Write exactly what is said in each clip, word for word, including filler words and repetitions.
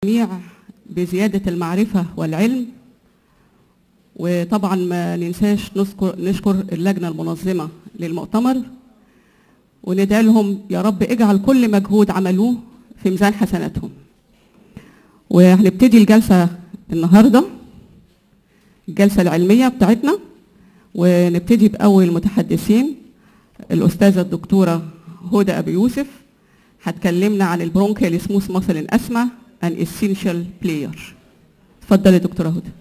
الجميع بزيادة المعرفة والعلم. وطبعا ما ننساش نذكر نشكر اللجنة المنظمة للمؤتمر، وندعي لهم يا رب اجعل كل مجهود عملوه في ميزان حسناتهم. وهنبتدي الجلسة النهاردة، الجلسة العلمية بتاعتنا، ونبتدي بأول متحدثين الأستاذة الدكتورة هدى أبي يوسف. هتكلمنا عن البرونكيال سموث ماسل ان اسما ان اسينشال بلاير. اتفضلي يا دكتورة هدى.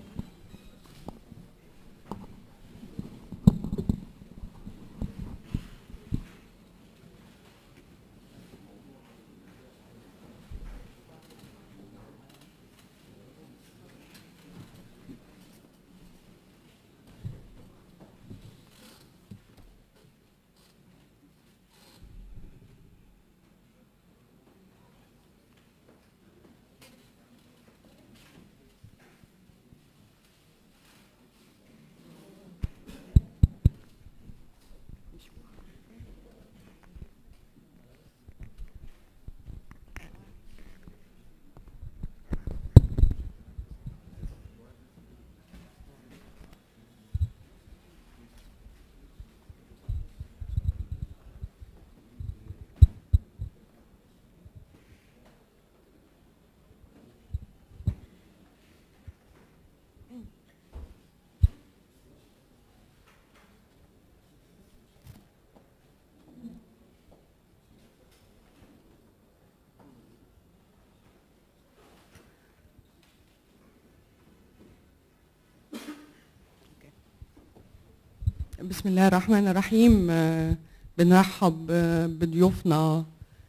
بسم الله الرحمن الرحيم. بنرحب بضيوفنا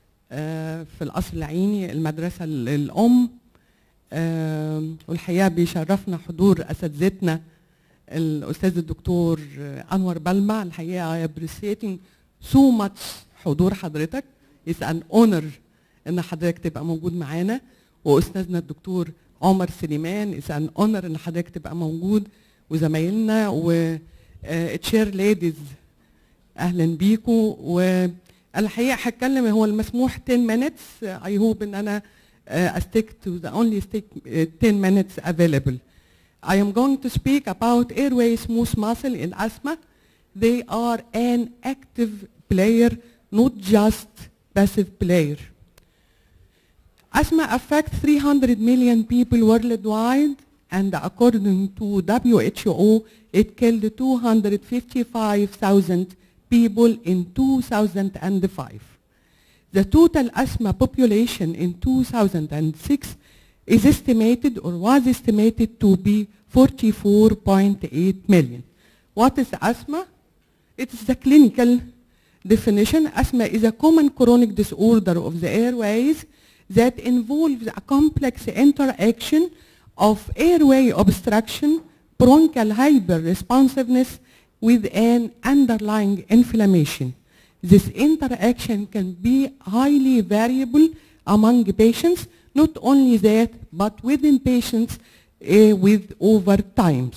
في القصر العيني المدرسة الأم، والحقيقة بيشرفنا حضور أساتذتنا الأستاذ الدكتور أنور بلمع. الحقيقة I appreciating so much حضور حضرتك. It's an honor إن حضرتك تبقى موجود معانا. وأستاذنا الدكتور عمر سليمان It's an honor إن حضرتك تبقى موجود، وزمايلنا و تشير ليديز اهلا بيكم. والحقيقه هتكلم هو المسموح ten minutes. I hope ان انا uh, stick to the only stick uh, ten minutes available. I am going to speak about airway smooth muscle in asthma. They are an active player, not just passive player. Asthma affects three hundred million people worldwide, and according to W H O, it killed two hundred fifty-five thousand people in two thousand five. The total asthma population in two thousand six is estimated or was estimated to be forty-four point eight million. What is asthma? It is the clinical definition. Asthma is a common chronic disorder of the airways that involves a complex interaction of airway obstruction, bronchial hyperresponsiveness with an underlying inflammation. This interaction can be highly variable among patients, not only that, but within patients uh, with over time.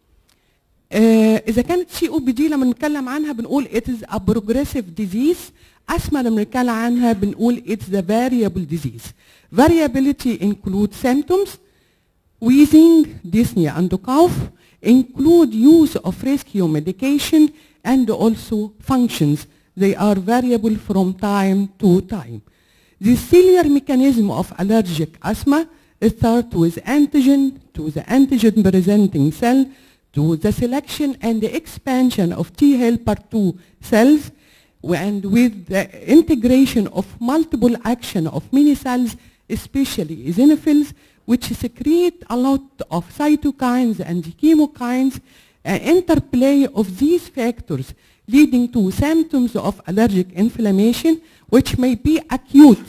Uh, إذا كانت سي أو بي دي لما نتكلم عنها بنقول it is a progressive disease. أسمى لما نتكلم عنها بنقول it's the variable disease. Variability includes symptoms, wheezing, dyspnea, and cough, include use of rescue medication, and also functions. They are variable from time to time. The cellular mechanism of allergic asthma starts with antigen to the antigen-presenting cell to the selection and the expansion of T helper two cells, and with the integration of multiple action of many cells, especially eosinophils, which secrete a lot of cytokines and chemokines, an interplay of these factors leading to symptoms of allergic inflammation, which may be acute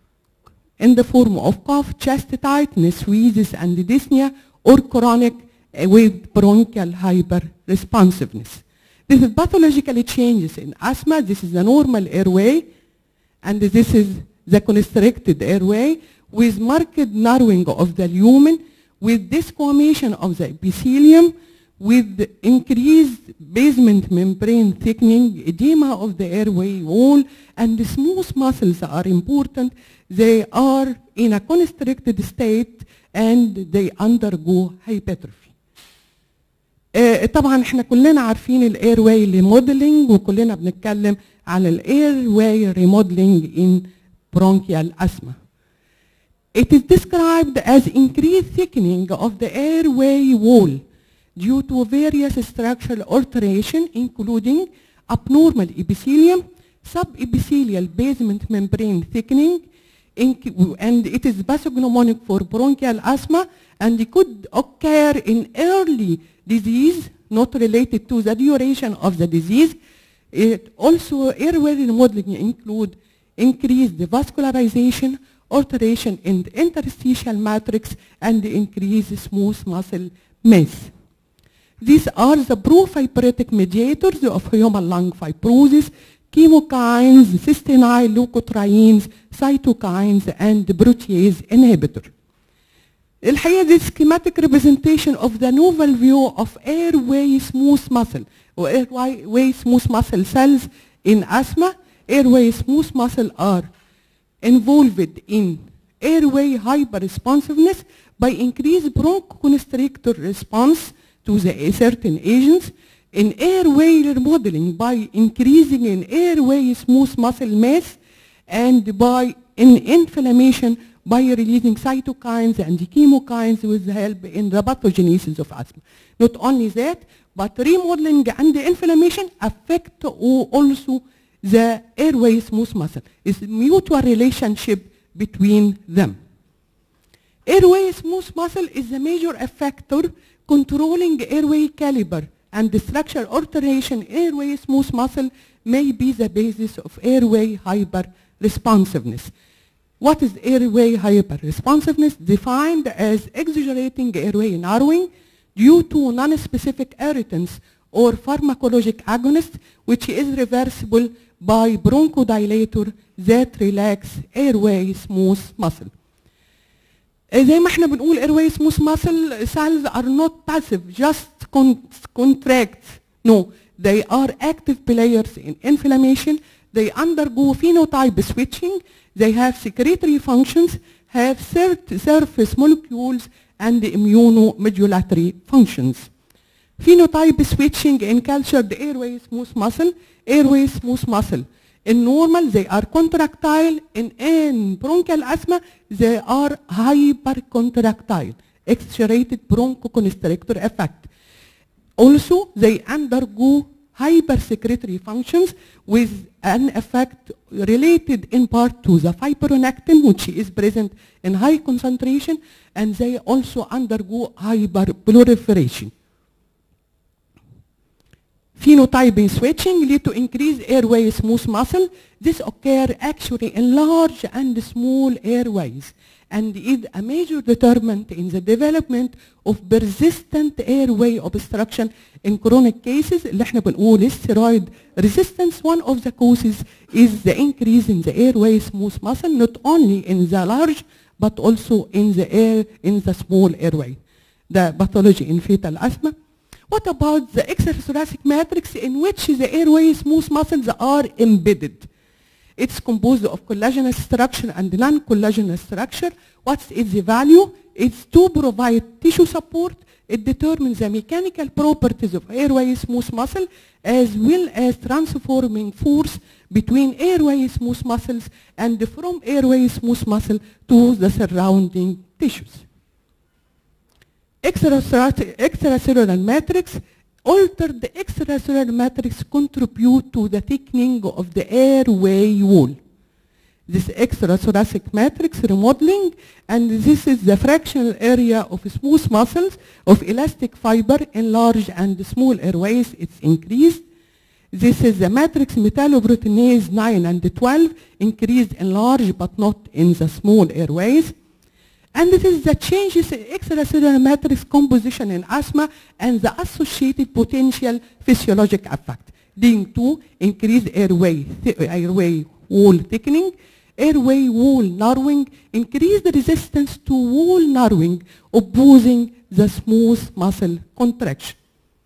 in the form of cough, chest tightness, wheezes, and dyspnea, or chronic with bronchial hyperresponsiveness. This is pathological changes in asthma. This is the normal airway, and this is the constricted airway, with marked narrowing of the lumen, with desquamation of the epithelium, with increased basement membrane thickening, edema of the airway wall, and the smooth muscles are important. They are in a constricted state and they undergo hypertrophy. uh, طبعا احنا كلنا عارفين الايرواي ريموديلنج وكلنا بنتكلم على الايرواي ريموديلنج in bronchial asthma. It is described as increased thickening of the airway wall due to various structural alteration including abnormal epithelium, subepithelial basement membrane thickening, and it is pathognomonic for bronchial asthma and it could occur in early disease not related to the duration of the disease. It also airway remodeling include increased vascularization, alteration in the interstitial matrix, and increased smooth muscle mass. These are the pro-fibrotic mediators of human lung fibrosis, chemokines, cystinoid leukotrienes, cytokines, and protease inhibitor. الحقيقة this schematic representation of the novel view of airway smooth muscle or airway smooth muscle cells in asthma. Airway smooth muscle are involved in airway hyperresponsiveness by increased bronchoconstrictor response to the certain agents, in airway remodeling by increasing in airway smooth muscle mass, and by in inflammation by releasing cytokines and chemokines with help in the pathogenesis of asthma. Not only that, but remodeling and inflammation affect also the airway smooth muscle. It's a mutual relationship between them. Airway smooth muscle is a major factor controlling airway caliber, and the structural alteration in airway smooth muscle may be the basis of airway hyperresponsiveness. What is airway hyperresponsiveness? Defined as exaggerating airway narrowing due to non-specific irritants or pharmacologic agonist, which is reversible by bronchodilator that relax airway smooth muscle. زي ما احنا بنقول airway smooth muscle cells are not passive, just con contract. No, they are active players in inflammation. They undergo phenotype switching. They have secretory functions, have surface molecules, and immunomodulatory functions. Phenotype switching in cultured airway smooth muscle, airway smooth muscle. In normal, they are contractile. In, in bronchial asthma, they are hypercontractile, exaggerated bronchoconstrictor effect. Also, they undergo hypersecretory functions with an effect related in part to the fibronectin, which is present in high concentration, and they also undergo hyperproliferation. Phenotyping switching lead to increased airway smooth muscle. This occurs actually in large and small airways and is a major determinant in the development of persistent airway obstruction in chronic cases. اللي احنا بنقول steroid resistance. One of the causes is the increase in the airway smooth muscle, not only in the large but also in the air in the small airway. The pathology in fetal asthma. What about the extrathoracic matrix in which the airway smooth muscles are embedded? It's composed of collagenous structure and non-collagenous structure. What's its value? It's to provide tissue support. It determines the mechanical properties of airway smooth muscle as well as transforming force between airway smooth muscles and from airway smooth muscle to the surrounding tissues. Extracellular matrix. Altered extracellular matrix contribute to the thickening of the airway wall. This extrathoracic matrix remodeling, and this is the fractional area of smooth muscles of elastic fiber in large and small airways. It's increased. This is the matrix metalloproteinase nine and twelve, increased in large but not in the small airways. And it is the changes in extracellular matrix composition in asthma and the associated potential physiologic effect, leading to increased airway, airway wall thickening, airway wall narrowing, increased resistance to wall narrowing, opposing the smooth muscle contraction.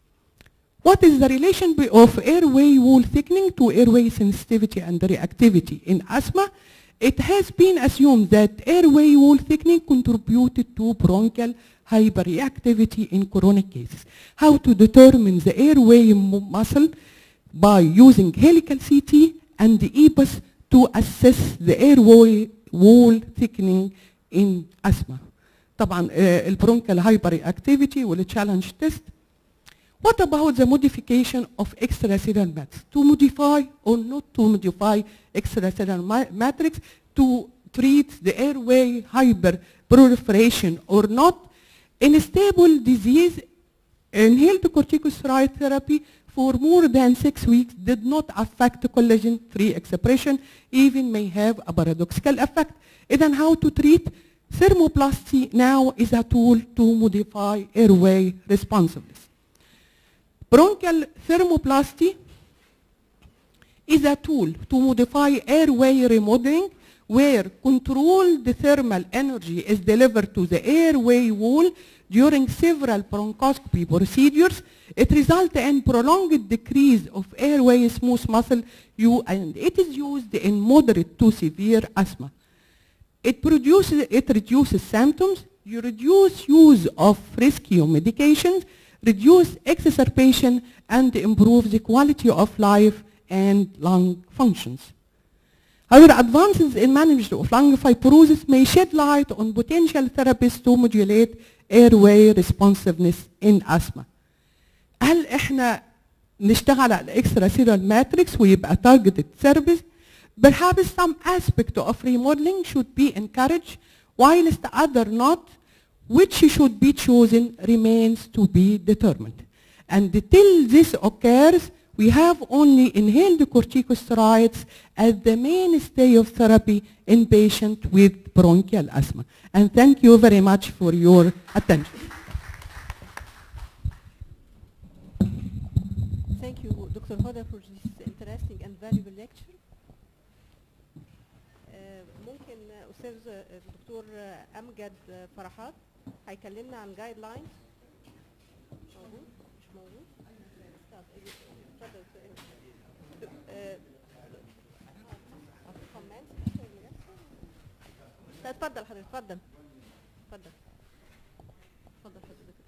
What is the relation of airway wall thickening to airway sensitivity and reactivity in asthma? It has been assumed that airway wall thickening contributed to bronchial hyperreactivity in chronic cases. How to determine the airway muscle? By using helical C T and the E P U S to assess the airway wall thickening in asthma. طبعا البرونكال hyperreactivity والchallenge test. What about the modification of extracellular matrix? To modify or not to modify extracellular ma matrix to treat the airway hyperproliferation or not? In stable disease, inhaled corticosteroid therapy for more than six weeks did not affect collagen three expression, even may have a paradoxical effect. Then how to treat? Thermoplasty now is a tool to modify airway responsiveness. Bronchial thermoplasty is a tool to modify airway remodeling where controlled thermal energy is delivered to the airway wall during several bronchoscopy procedures. It results in prolonged decrease of airway smooth muscle and it is used in moderate to severe asthma. It produces, it reduces symptoms, you reduce use of rescue medications, reduce exacerbation, and improve the quality of life and lung functions. However, advances in management of lung fibrosis may shed light on potential therapies to modulate airway responsiveness in asthma. هل احنا نشتغل على extracellular matrix ويبقى targeted therapy? Perhaps some aspect of remodeling should be encouraged, whilst other not. Which should be chosen remains to be determined. And till this occurs, we have only inhaled corticosteroids as the mainstay of therapy in patients with bronchial asthma. And thank you very much for your attention. Thank you, Doctor Hoda, for this interesting and valuable lecture. ممكن أستاذ الدكتور أمجد فرحات هيكلمنا عن جايد لاينز. موجود؟ مش موجود؟ طب اتفضل. اتفضل حضرتك، اتفضل. اتفضل. اتفضل حضرتك.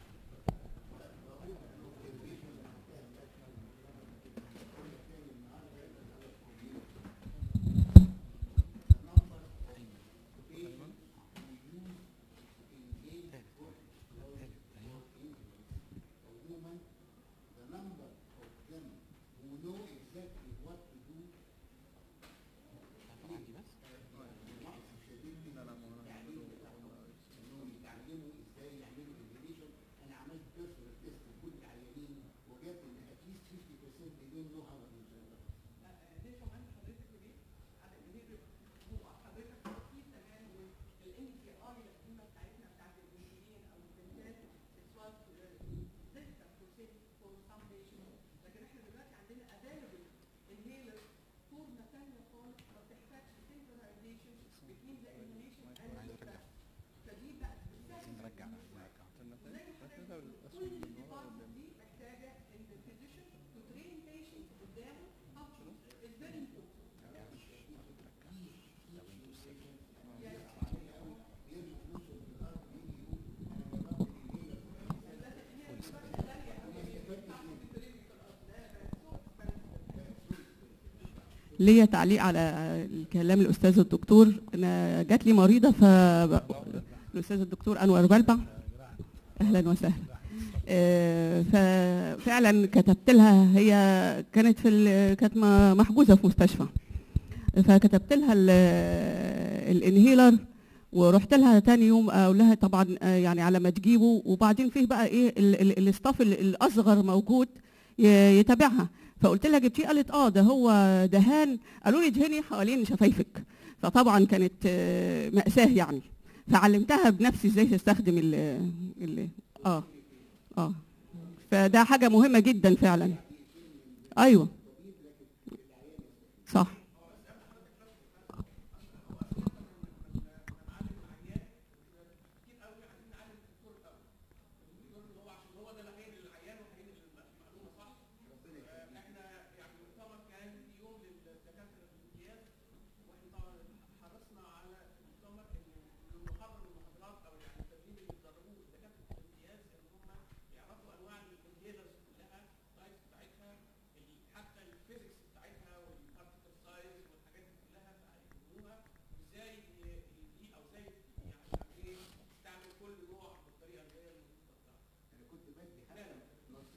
ليا تعليق على الكلام الاستاذ الدكتور. انا جات لي مريضه ف الاستاذ الدكتور انور بلبع، اهلا وسهلا. ففعلا كتبت لها، هي كانت في كانت محجوزه في مستشفى، فكتبت لها الانهيلر ورحت لها تاني يوم اقول لها طبعا يعني على ما تجيبه، وبعدين فيه بقى ايه الاستاف الاصغر موجود يتابعها، فقلت لها جبتيه؟ قالت اه ده هو دهان، قالوا لي دهني حوالين شفايفك، فطبعا كانت مأساة يعني، فعلمتها بنفسي ازاي تستخدم ال ال اه اه فده حاجه مهمه جدا فعلا. ايوه صح.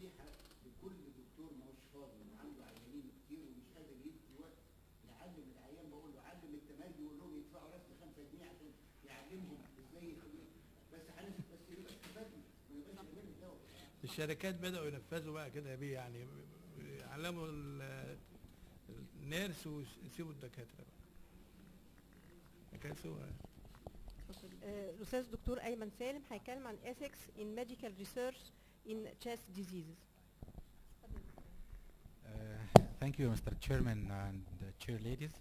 نصيحه لكل دكتور ما هوش فاضي وعنده عيانين كتير ومش قادر يدي وقت يعلم العيان، بقول له علم التمالي ويقول لهم يدفعوا رسم خمسة جنيه عشان يعلمهم ازاي يخليه، بس هنفهم بس يبقى استفدنا ما يبقاش كمان الدواء. الشركات بدأوا ينفذوا بقى كده بيه، يعني يعلموا النيرس ويسيبوا الدكاتره بقى. كانسوا الأستاذ الدكتور أيمن سالم هيتكلم عن ethics in medical research in chest diseases. Uh, thank you Mister Chairman and Chair ladies.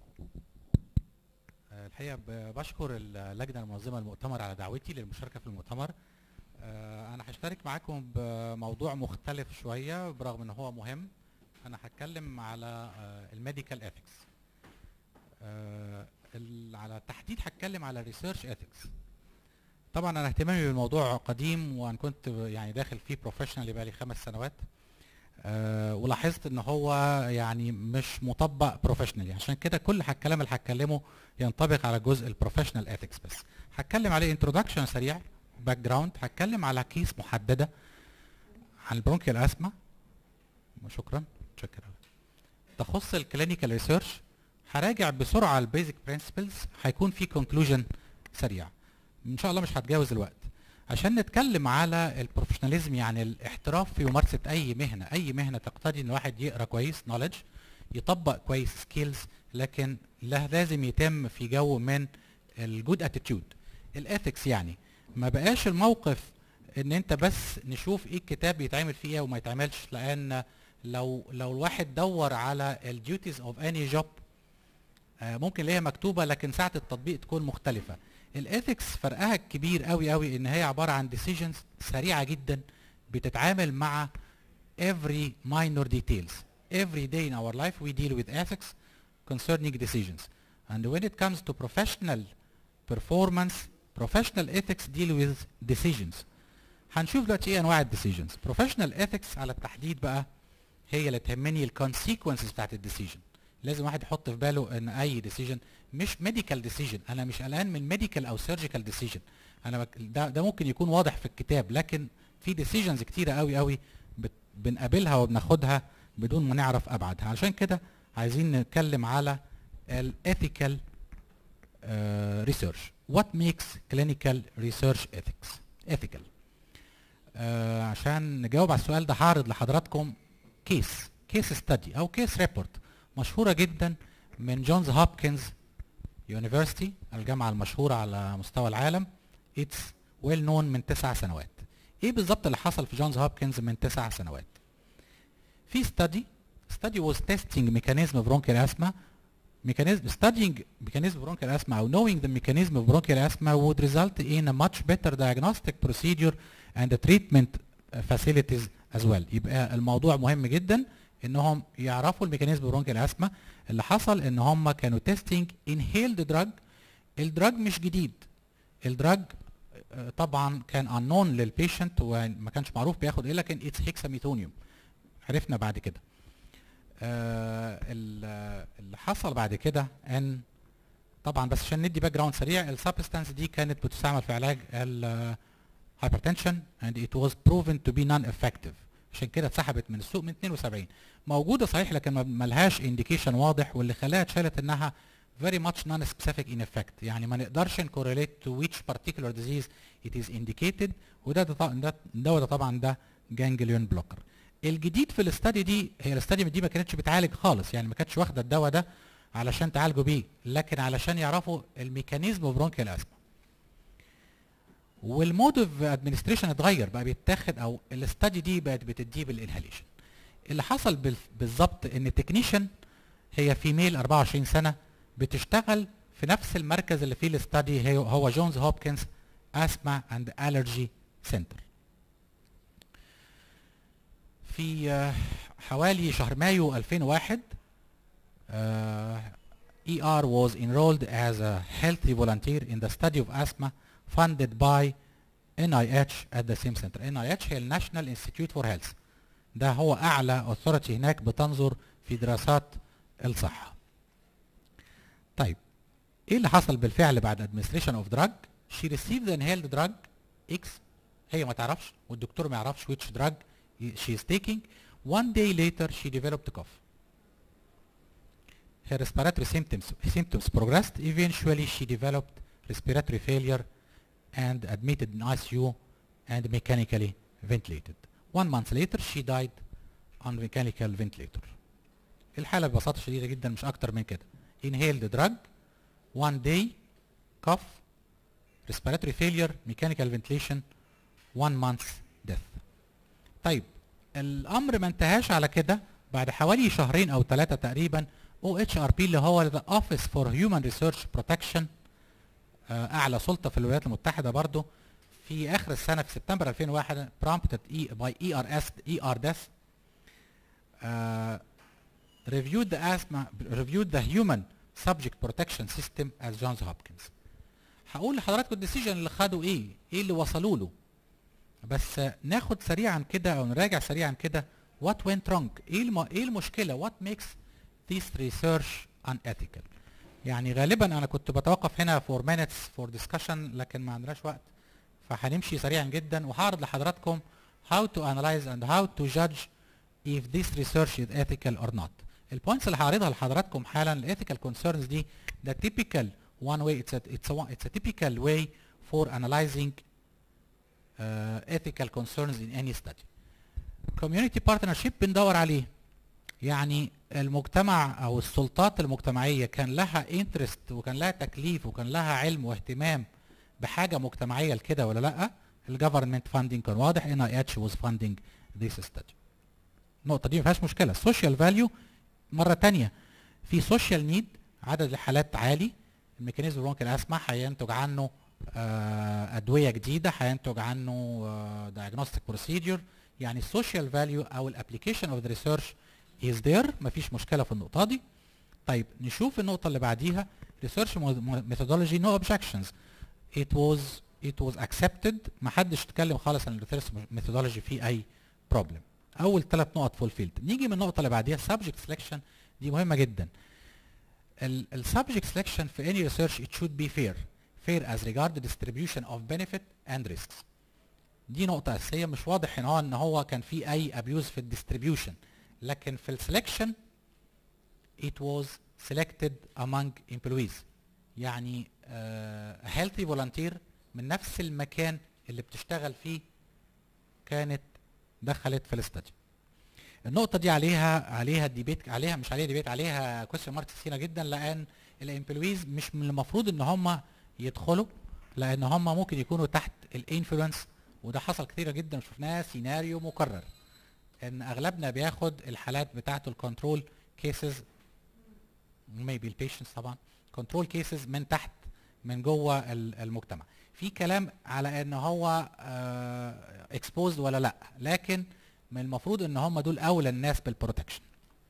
Uh, الحقيقة بشكر اللجنة المنظمة للمؤتمر على دعوتي للمشاركة في المؤتمر. uh, أنا هشترك معاكم بموضوع مختلف شوية برغم إن هو مهم. أنا هتكلم على uh, الميديكال ethics. uh, على التحديد هتكلم على الريسيرش ethics. طبعا انا اهتمامي بالموضوع قديم وانا كنت يعني داخل فيه بروفيشنال بقالي خمس سنوات، أه ولاحظت ان هو يعني مش مطبق بروفيشنالي، عشان كده كل الكلام اللي هتكلمه ينطبق على جزء البروفيشنال ethics بس. هتكلم عليه انترودكشن سريع، باك جراوند، هتكلم على كيس محدده عن البرونكيال اسما، شكرا شكرا تخص الكلينيكال ريسيرش. هراجع بسرعه البيزك برنسبلز، هيكون في كونكلوجن سريع ان شاء الله، مش هتجاوز الوقت، عشان نتكلم على البروفيشناليزم، يعني الاحتراف في ممارسه اي مهنه. اي مهنه تقتضي ان الواحد يقرا كويس نوليدج، يطبق كويس سكيلز، لكن لا لازم يتم في جو من الجود اتيتيود. الاثكس يعني ما بقاش الموقف ان انت بس نشوف ايه الكتاب يتعمل فيه ايه وما يتعملش، لان لو لو الواحد دور على الديوتيز اوف اني جوب ممكن يلاقيها مكتوبه لكن ساعه التطبيق تكون مختلفه. الاثكس فرقها كبير قوي قوي ان هي عباره عن decisions سريعه جدا بتتعامل مع every minor details. Every day in our life we deal with ethics concerning decisions, and when it comes to professional performance, professional ethics deal with decisions. هنشوف دلوقتي ايه انواع الديسيجنز. professional ethics على التحديد بقى هي اللي تهمني الكونسيكونسز بتاعت الديسيجن. لازم واحد يحط في باله ان اي ديسيجن مش ميديكال ديسيجن، انا مش قلقان من ميديكال او سيرجيكال ديسيجن، انا ده, ده ممكن يكون واضح في الكتاب، لكن في ديسيجنز كتيره قوي قوي بنقابلها وبناخدها بدون ما نعرف ابعادها. عشان كده عايزين نتكلم على الاثيكال ريسيرش. وات ميكس كلينيكال ريسيرش ethics ethical. uh, عشان نجاوب على السؤال ده هعرض لحضراتكم كيس كيس ستادي او كيس ريبورت مشهوره جدا من جونز هوبكنز يونيفرسيتي، الجامعه المشهوره على مستوى العالم. اتس ويل نون من تسع سنوات. ايه بالظبط اللي حصل في جونز هوبكنز من تسع سنوات؟ في ستادي ستادي was testing mechanism of bronchial asthma. mechanism studying mechanism of bronchial asthma or knowing the mechanism of bronchial asthma would result in a much better diagnostic procedure and the treatment facilities as well. يبقى الموضوع مهم جدا انهم يعرفوا الميكانيزم برونكيال اسما. اللي حصل ان هم كانوا تيستينج انهيلد دراج. الدراج مش جديد، الدراج طبعا كان انون للبيشنت وما كانش معروف بياخد ايه، لكن اتس هيكساميثونيوم عرفنا بعد كده. آه اللي حصل بعد كده ان طبعا بس عشان ندي باك جراوند سريع، السبستانس دي كانت بتستعمل في علاج الهايبرتنشن and it was proven to be non-effective. عشان كده اتسحبت من السوق من اتنين وسبعين. موجوده صحيح لكن ما لهاش انديكيشن واضح، واللي خلاها اتشالت انها very much non-specific in effect، يعني ما نقدرش نكوريليت to which particular disease it is indicated، وده ده ده طبعا ده جانجليون بلوكر. الجديد في الاستادي دي، هي الاستادي دي ما كانتش بتعالج خالص، يعني ما كانتش واخده الدواء ده علشان تعالجوا بيه، لكن علشان يعرفوا الميكانيزم اوف برونكيال اسما. والمود اوف ادمنستريشن اتغير، بقى بيتاخد او الاستادي دي بقت بتديه بالانهاليشن. اللي حصل بالظبط ان التكنيشن هي فيميل اربعة وعشرين سنه بتشتغل في نفس المركز اللي فيه الاستادي، هو جونز هوبكنز اسما اند الرجي سنتر. في حوالي شهر مايو ألفين وواحد E R was enrolled as a healthy volunteer in the study of asthma funded by N I H at the same center. N I H هي ال National Institute for Health. ده هو أعلى authority هناك بتنظر في دراسات الصحة. طيب إيه اللي حصل بالفعل بعد administration of drug؟ She received the inhaled drug X، هي ما تعرفش والدكتور ما يعرفش which drug she is taking. One day later she developed a cough. Her respiratory symptoms symptoms progressed. Eventually she developed respiratory failure and admitted in I C U and mechanically ventilated. One month later she died on mechanical ventilator. الحالة ببساطة شديدة جدا مش أكتر من كده. Inhaled drug, one day, cough, respiratory failure, mechanical ventilation, one month death. طيب الأمر ما انتهاش على كده. بعد حوالي شهرين أو ثلاثة تقريبا أو إتش آر بي اللي هو the Office for Human Research Protection، أعلى سلطة في الولايات المتحدة برضو، في آخر السنة في سبتمبر ألفين وواحد prompted by E R S E R D S uh, reviewed the asthma reviewed the human subject protection system at Johns Hopkins. هقول لحضراتكم الديسيجن اللي خدوا ايه، ايه اللي وصلوا له، بس ناخد سريعا كده او نراجع سريعا كده what went wrong، ايه الم... ايه المشكلة، what makes this research unethical. يعني غالبا انا كنت بتوقف هنا for minutes for discussion لكن ما عندناش وقت، فهنمشي سريعا جدا وهعرض لحضراتكم how to analyze and how to judge if this research is ethical or not. البوينتس اللي هعرضها لحضراتكم حالا الethical concerns دي ده typical one way it's a it's a it's a typical way for analyzing uh, ethical concerns in any study. community partnership بندور عليه، يعني المجتمع او السلطات المجتمعيه كان لها interest وكان لها تكليف وكان لها علم واهتمام بحاجه مجتمعيه لكده ولا لا. الجفرمنت فاندنج كان واضح، إن آي إتش was funding this study. النقطه دي ما فيهاش مشكله. social value مره ثانيه في social need، عدد الحالات عالي، الميكانيزم ممكن اسمع هينتج عنه آه ادويه جديده، هينتج عنه آه diagnostic procedure، يعني social value او الابلكيشن اوف ذا ريسيرش is there، مفيش مشكله في النقطه دي. طيب نشوف النقطه اللي بعديها research methodology no objections. it was it was accepted، ما حدش اتكلم خالص عن الريسيرش methodology في اي problem. اول ثلاث نقط fulfilled. نيجي من النقطه اللي بعديها subject selection، دي مهمه جدا. ال subject selection في any research it should be fair fair as regard the distribution of benefit and risks. دي نقطه اساسيه. مش واضح ان هو ان هو كان في اي abuse في الديستريبيوشن، لكن في السلكشن it was selected among employees، يعني uh, healthy volunteer من نفس المكان اللي بتشتغل فيه كانت دخلت في الاستدي. النقطة دي عليها عليها ديبيت عليها مش عليها ديبيت عليها كويستشن مارك كتيرة جدا، لأن الامبلويز مش من المفروض إن هم يدخلوا، لأن هم ممكن يكونوا تحت الانفلونس، وده حصل كتيرة جدا، شفناه سيناريو مكرر ان اغلبنا بياخد الحالات بتاعته الكنترول كيسز maybe البيشنتس طبعا كنترول كيسز من تحت من جوه المجتمع. في كلام على ان هو اكسبوزد uh, ولا لا، لكن من المفروض ان هم دول اولى الناس بالبروتكشن.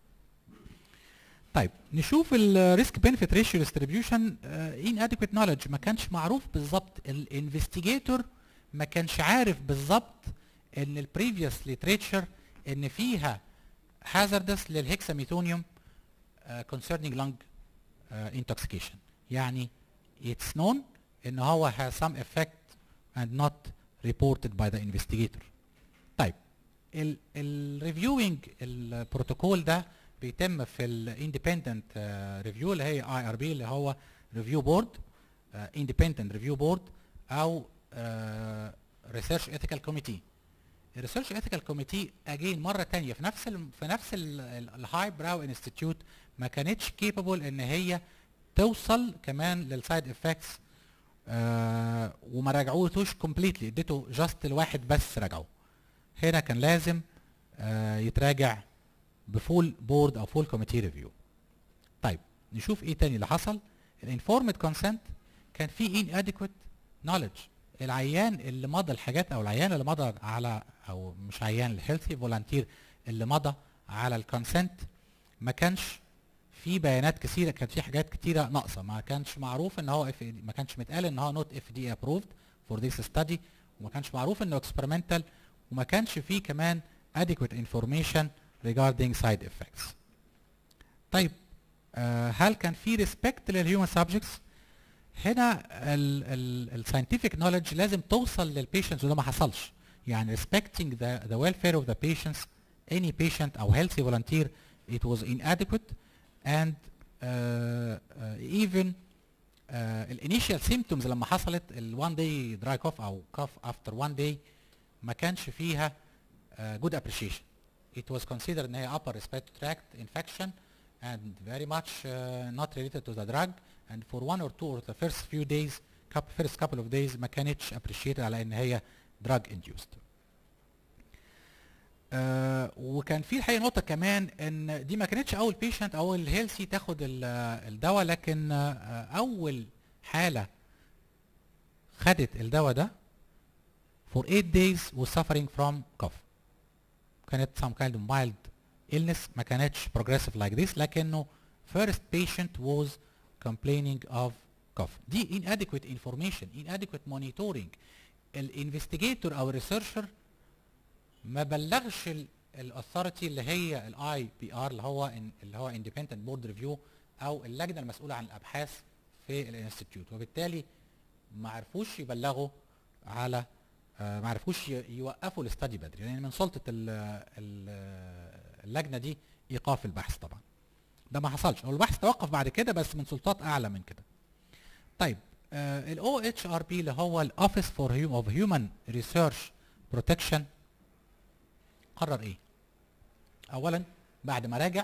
طيب نشوف الريسك بنفيت ريشيو ديستريبيوشن. ان ادكويت نوليدج، ما كانش معروف بالظبط، الانفستيجيتور ما كانش عارف بالظبط ان البريفيوس ليتريتشر ان فيها hazardous للهكساميثونيوم uh, concerning lung uh, intoxication، يعني it's known ان هو has some effect and not reported by the investigator. طيب الريفيوينج البروتوكول ده بيتم في الاندبندنت ريفيو اللي هي اي ار بي اللي هو ريفيو بورد، اندبندنت ريفيو بورد او ريسيرش ايثيكال كوميتي. الريسيرش ايثيكال كوميتي اجين مره ثانيه في نفس ال في نفس الهاي براو انستيتيوت ما كانتش كيبل ان هي توصل كمان للسايد افكتس، آه وما راجعوتوش كومبليتلي، اديته جاست الواحد بس راجعوه. هنا كان لازم آه يتراجع بفول بورد او فول كوميتي ريفيو. طيب نشوف ايه تاني اللي حصل. الانفورمد كونسنت كان في ان اديكويت نوليدج. العيان اللي مضى الحاجات او العيان اللي مضى على او مش عيان الهيلثي فولنتير اللي مضى على الكونسنت ما كانش في بيانات كثيره، كانت في حاجات كثيره ناقصه، ما كانش معروف ان هو اف ما كانش متقال ان هو نوت اف دي ابروفد فور ذيس ستادي، وما كانش معروف انه اكسبيرمنتال، وما كانش فيه كمان adequate information regarding side effects. طيب آه هل كان في ريسبكت للهيومن سبجكتس؟ هنا الساينتفك نوليدج لازم توصل للبيشنتس وده ما حصلش. يعني respecting the the welfare of the patients, any patient or healthy volunteer, it was inadequate, and uh, uh, even uh, الانيشال symptoms لما حصلت ال one day dry cough او cough after one day ما كانش فيها uh, good appreciation. It was considered ان هي upper respiratory tract infection and very much uh, not related to the drug, and for one or two or the first few days, couple, first couple of days ما كانتش appreciated على ان هي drug induced. آه وكان في الحقيقه نقطه كمان ان دي ما كانتش اول بيشنت او الهيلثي تاخد الدواء، لكن آه اول حاله خدت الدواء ده for eight days was suffering from cough. كانت some kind of mild illness، ما كانتش progressive like this، لكنه first patient was complaining of cough. دي inadequate information، inadequate monitoring. الانفستيجيتور او الريسيرشر ما بلغش الاثوريتي اللي هي الاي بي ار اللي هو اللي هو اندبندنت بورد ريفيو او اللجنه المسؤوله عن الابحاث في الانستيتيوت، وبالتالي ما عرفوش يبلغوا على آه ما عرفوش يوقفوا الاستادي بدري، لان يعني من سلطه ال ال اللجنه دي ايقاف البحث. طبعا ده ما حصلش، هو البحث توقف بعد كده بس من سلطات اعلى من كده. طيب الاو اتش ار بي اللي هو الاوفيس فور اوف هيومن ريسيرش بروتكشن قرر ايه؟ اولا بعد ما راجع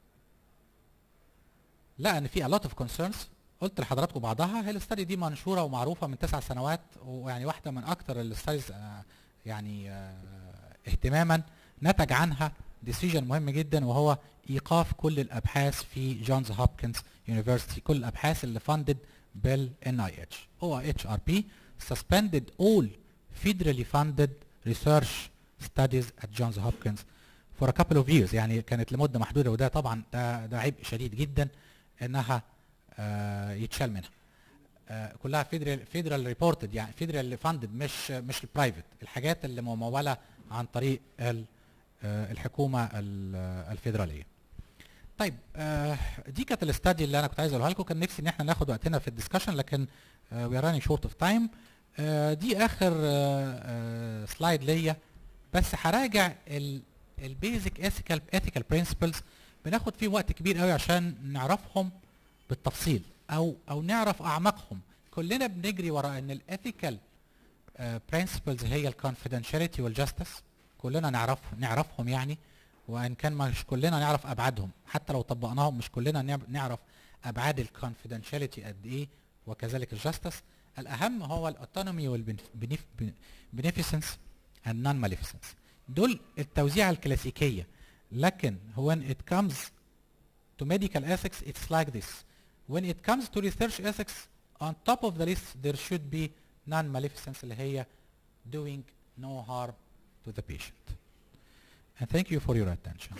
لقى ان في a lot of concerns، قلت لحضراتكم بعضها. هي الاستادي دي منشوره ومعروفه من تسع سنوات، ويعني واحده من اكثر الاستاديز آه يعني آه اهتماما، نتج عنها ديسيجن مهم جدا، وهو ايقاف كل الابحاث في جونز هوبكنز يونيفرسيتي، كل الابحاث اللي فاندد بال إن آي إتش. أو إتش آر بي suspended all federally funded research studies at Johns Hopkins for a couple of years، يعني كانت لمده محدوده، وده طبعا ده ده عبء شديد جدا انها آه يتشال منها. آه كلها فيدرال فيدرال ريبورتد، يعني فيدرال فاندد، مش مش البرايفت، الحاجات اللي مموله عن طريق ال آه الحكومه الفيدراليه. طيب آه دي كانت الاستادي اللي انا كنت عايز اقولها لكم. كان نفسي ان احنا ناخد وقتنا في الدسكشن، لكن وي ار رانينج شورت اوف تايم. دي اخر آه آه سلايد ليا، بس هراجع البيزك ايثيكال ايثيكال برنسبلز. بناخد فيه وقت كبير قوي عشان نعرفهم بالتفصيل او او نعرف اعماقهم. كلنا بنجري وراء ان الايثيكال برنسبلز هي الكونفيدنشاليتي والجاستس، كلنا نعرف نعرفهم يعني، وان كان مش كلنا نعرف ابعادهم، حتى لو طبقناهم مش كلنا نعرف ابعاد الكونفيدنشاليتي قد ايه، وكذلك الجاستس. الاهم هو الاوتونومي والبينيفيسنس and non-maleficence. دول التوزيعة الكلاسيكية، لكن when it comes to medical ethics it's like this. When it comes to research ethics, on top of the list there should be non-maleficence اللي هي doing no harm to the patient. And thank you for your attention.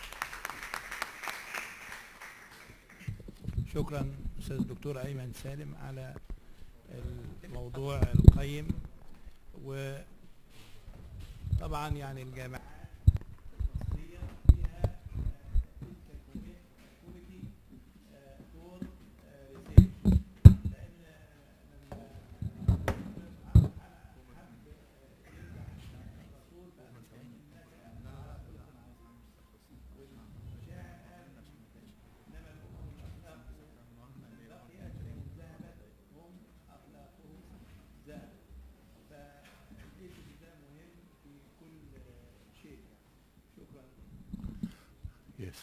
شكرا أستاذ الدكتور أيمن سالم على الموضوع القيم. و طبعا يعني الجامعات المصريه فيها كوميتي فور ريسيرش، لان لما حب يرجع الرسول فكان الناس على والمشاعر، انما الامم الاخلاق من بقيت فان ذهبت هم اخلاقهم ذهبت. فالإيثيكس ده مهم في كل شيء. شكرا. يس.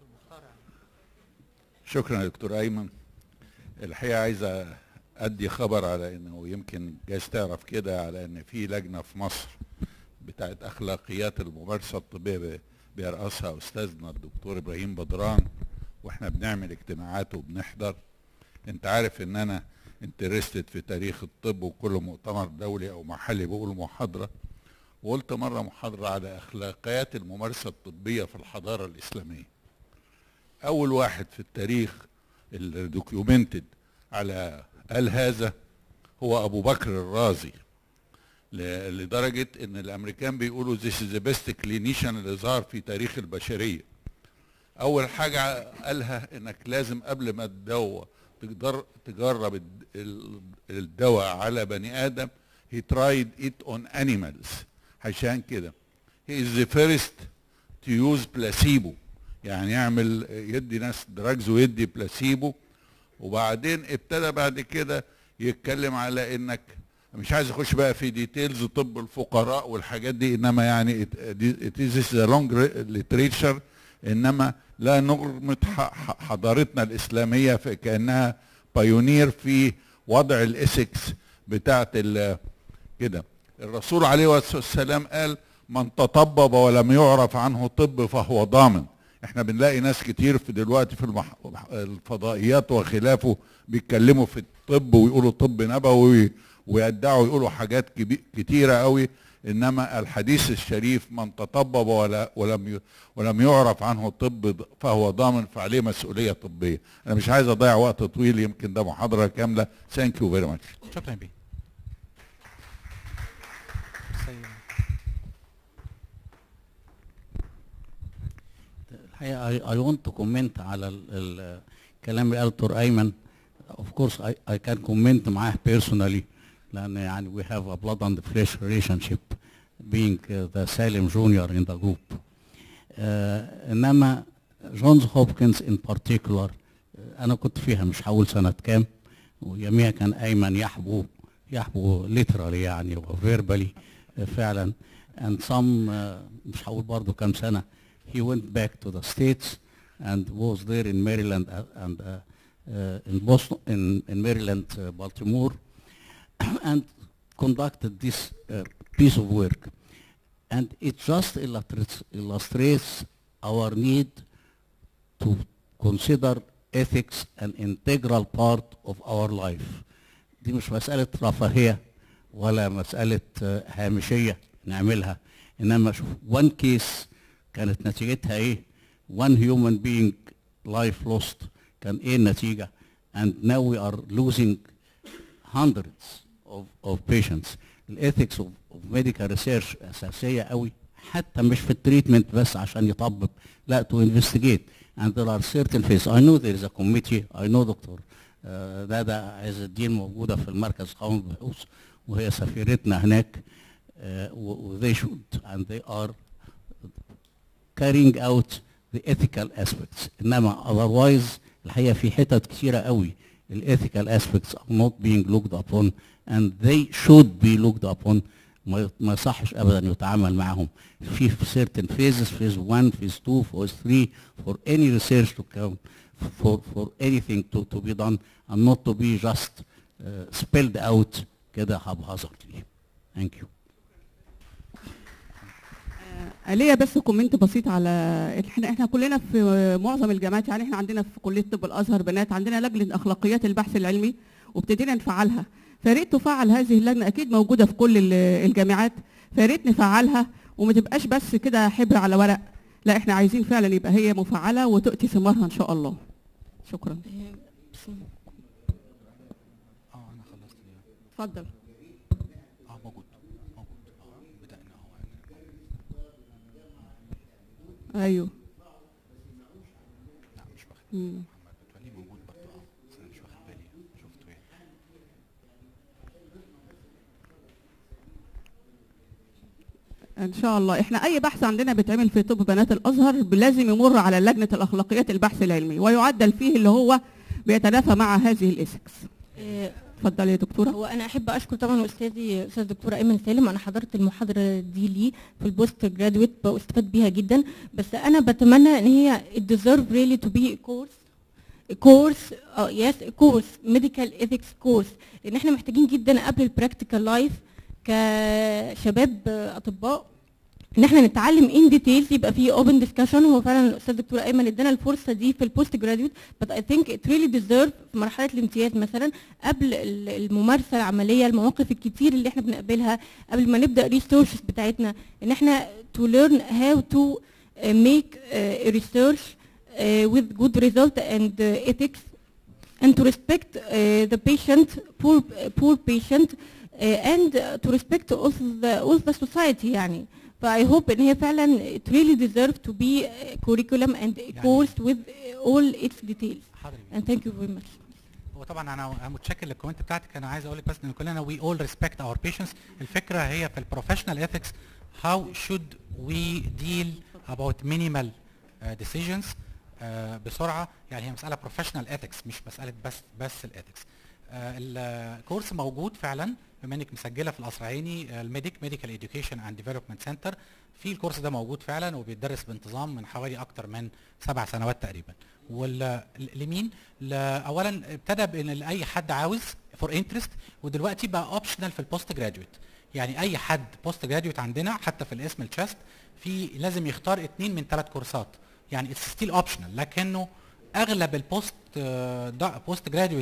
شكرا يا دكتور ايمن. الحقيقه عايز ادي خبر على انه يمكن جايز تعرف كده، على ان في لجنه في مصر بتاعت اخلاقيات الممارسه الطبيه بيرأسها استاذنا الدكتور ابراهيم بدران، واحنا بنعمل اجتماعات وبنحضر. انت عارف ان انا انترستد في تاريخ الطب، وكل مؤتمر دولي او محلي بقول محاضره، وقلت مره محاضره على اخلاقيات الممارسه الطبيه في الحضاره الاسلاميه. اول واحد في التاريخ اللي دوكيومنتد على قال هذا هو ابو بكر الرازي، لدرجه ان الامريكان بيقولوا this is the best clinician اللي ظهر في تاريخ البشريه. اول حاجه قالها انك لازم قبل ما تدور تقدر تجرب الدواء على بني ادم، he tried it on animals، عشان كده he is the first to use placebo، يعني يعمل يدي ناس دراجز ويدي بلاسيبو، وبعدين ابتدى بعد كده يتكلم على انك مش عايز اخش بقى في ديتيلز طب الفقراء والحاجات دي، انما يعني it is a long literature، انما لا نغمض حضارتنا الاسلاميه في كانها بايونير في وضع الاسكس بتاعت كده. الرسول عليه الصلاه والسلام قال من تطبب ولم يعرف عنه طب فهو ضامن. احنا بنلاقي ناس كتير في دلوقتي في المح... الفضائيات وخلافه بيتكلموا في الطب ويقولوا طب نبوي ويدعوا يقولوا حاجات كبي... كتيره قوي، انما الحديث الشريف من تطبب ولا ولم ي... ولم يعرف عنه طب فهو ضامن، فعليه مسؤوليه طبيه. انا مش عايز اضيع وقت طويل، يمكن ده محاضره كامله. ثانك يو فيري ماتش. شكرا بيه. الحقيقة I, I want to comment على الكلام اللي قاله دكتور أيمن. Of course I, I can comment معاه personally، لأن يعني we have a blood and flesh relationship being uh, the Salim Junior in the group. Uh, إنما جونز هوبكنز in particular uh, أنا كنت فيها مش هقول سنة كام، ويوميها كان أيمن يحبو يحبو literally يعني و verbally uh, فعلا. and some uh, مش هقول برضه كام سنة he went back to the States and was there in Maryland and uh, uh, in Boston, in, in Maryland, uh, Baltimore, and conducted this uh, piece of work. And it just illustrates, illustrates our need to consider ethics an integral part of our life. دي مش مسألة رفاهية ولا مسألة uh, هامشية نعملها، إنما شوف one case كانت نتيجتها ايه؟ one human being life lost كان ايه النتيجة؟ and now we are losing hundreds of, of patients. الethics of, of medical research أساسية قوي، حتى مش في التريتمنت بس عشان يطبب، لا to investigate. and there are certain phases. I know there is a committee. I know دكتور دادا عز الدين موجودة في المركز القومي للبحوث وهي سفيرتنا هناك، و they should and they are carrying out the ethical aspects. انما otherwise الحقيقه في حتت كثيره قوي ال ethical aspects are not being looked upon and they should be looked upon. ما ما يصحش ابدا يتعامل معهم في certain phases, phase one, phase two, phase three, for any research to come, for for anything to to be done and not to be just uh, spelled out كده haphazardly. Thank you. ليا بس كومنت بسيط على احنا احنا كلنا في معظم الجامعات، يعني احنا عندنا في كليه طب الازهر بنات عندنا لجنه اخلاقيات البحث العلمي وابتدينا نفعلها، فريت تفعل هذه اللجنه، اكيد موجوده في كل الجامعات، فريت نفعلها وما تبقاش بس كده حبر على ورق، لا احنا عايزين فعلا يبقى هي مفعله وتؤتي ثمارها ان شاء الله. شكرا. اه انا خلصت. اتفضل. اه موجود موجود اه بدأنا اهو. ايوه. لا مش واخد بالي. محمد متولي موجود برضه اه بس انا مش واخد بالي شفته يعني. ان شاء الله احنا اي بحث عندنا بيتعمل في طب بنات الازهر لازم يمر على لجنه الاخلاقيات البحث العلمي ويعدل فيه اللي هو بيتنافى مع هذه الاسكس. اتفضلي يا دكتوره. هو انا احب اشكر طبعا استاذي استاذ دكتوره ايمن سالم، انا حضرت المحاضره دي لي في البوست جرادويت واستفدت بيها جدا، بس انا بتمنى ان هي it deserve really to be a course a course uh, yes a course medical ethics course، لان احنا محتاجين جدا قبل البراكتيكال لايف كشباب اطباء ان احنا نتعلم ان ديتيلز، يبقى في اوبن ديسكشن. هو فعلا الاستاذ دكتور ايمن ادانا الفرصه دي في البوست جراديويت، بس اي ثينك ات ريلي ديزيرف في مرحله الامتياز مثلا قبل الممارسه العمليه، المواقف الكتير اللي احنا بنقابلها قبل ما نبدا ريسيرش بتاعتنا، ان احنا تو ليرن هاو تو ميك ريسيرش with good result and uh, ethics and to respect uh, the patient, poor poor patient uh, and uh, to respect also the all the society يعني. فاي هوب ان هي فعلا it really deserve to be a curriculum and a course with all its details. and thank you very much. هو طبعا انا متشكر للكومنت بتاعتك، انا عايز اقول لك بس ان كلنا we all respect our patients. الفكره هي في البروفيشنال ethics how should we deal about minimal uh, decisions uh, بسرعه. يعني هي مساله بروفيشنال ethics، مش مساله بس بس الاتكس. الكورس موجود فعلا بما انك مسجله في القصر العيني، الميديك ميديكال اديوكيشن اند ديفلوبمنت سنتر. في الكورس ده موجود فعلا وبيتدرس بانتظام من حوالي اكتر من سبع سنوات تقريبا. واللمين اولا ابتدى بان اي حد عاوز فور انترست، ودلوقتي بقى اوبشنال في البوست جراديويت. يعني اي حد بوست جراديويت عندنا حتى في الاسم التشست في لازم يختار اثنين من ثلاث كورسات. يعني اتس ستيل اوبشنال، لكنه اغلب البوست بوست جراديويت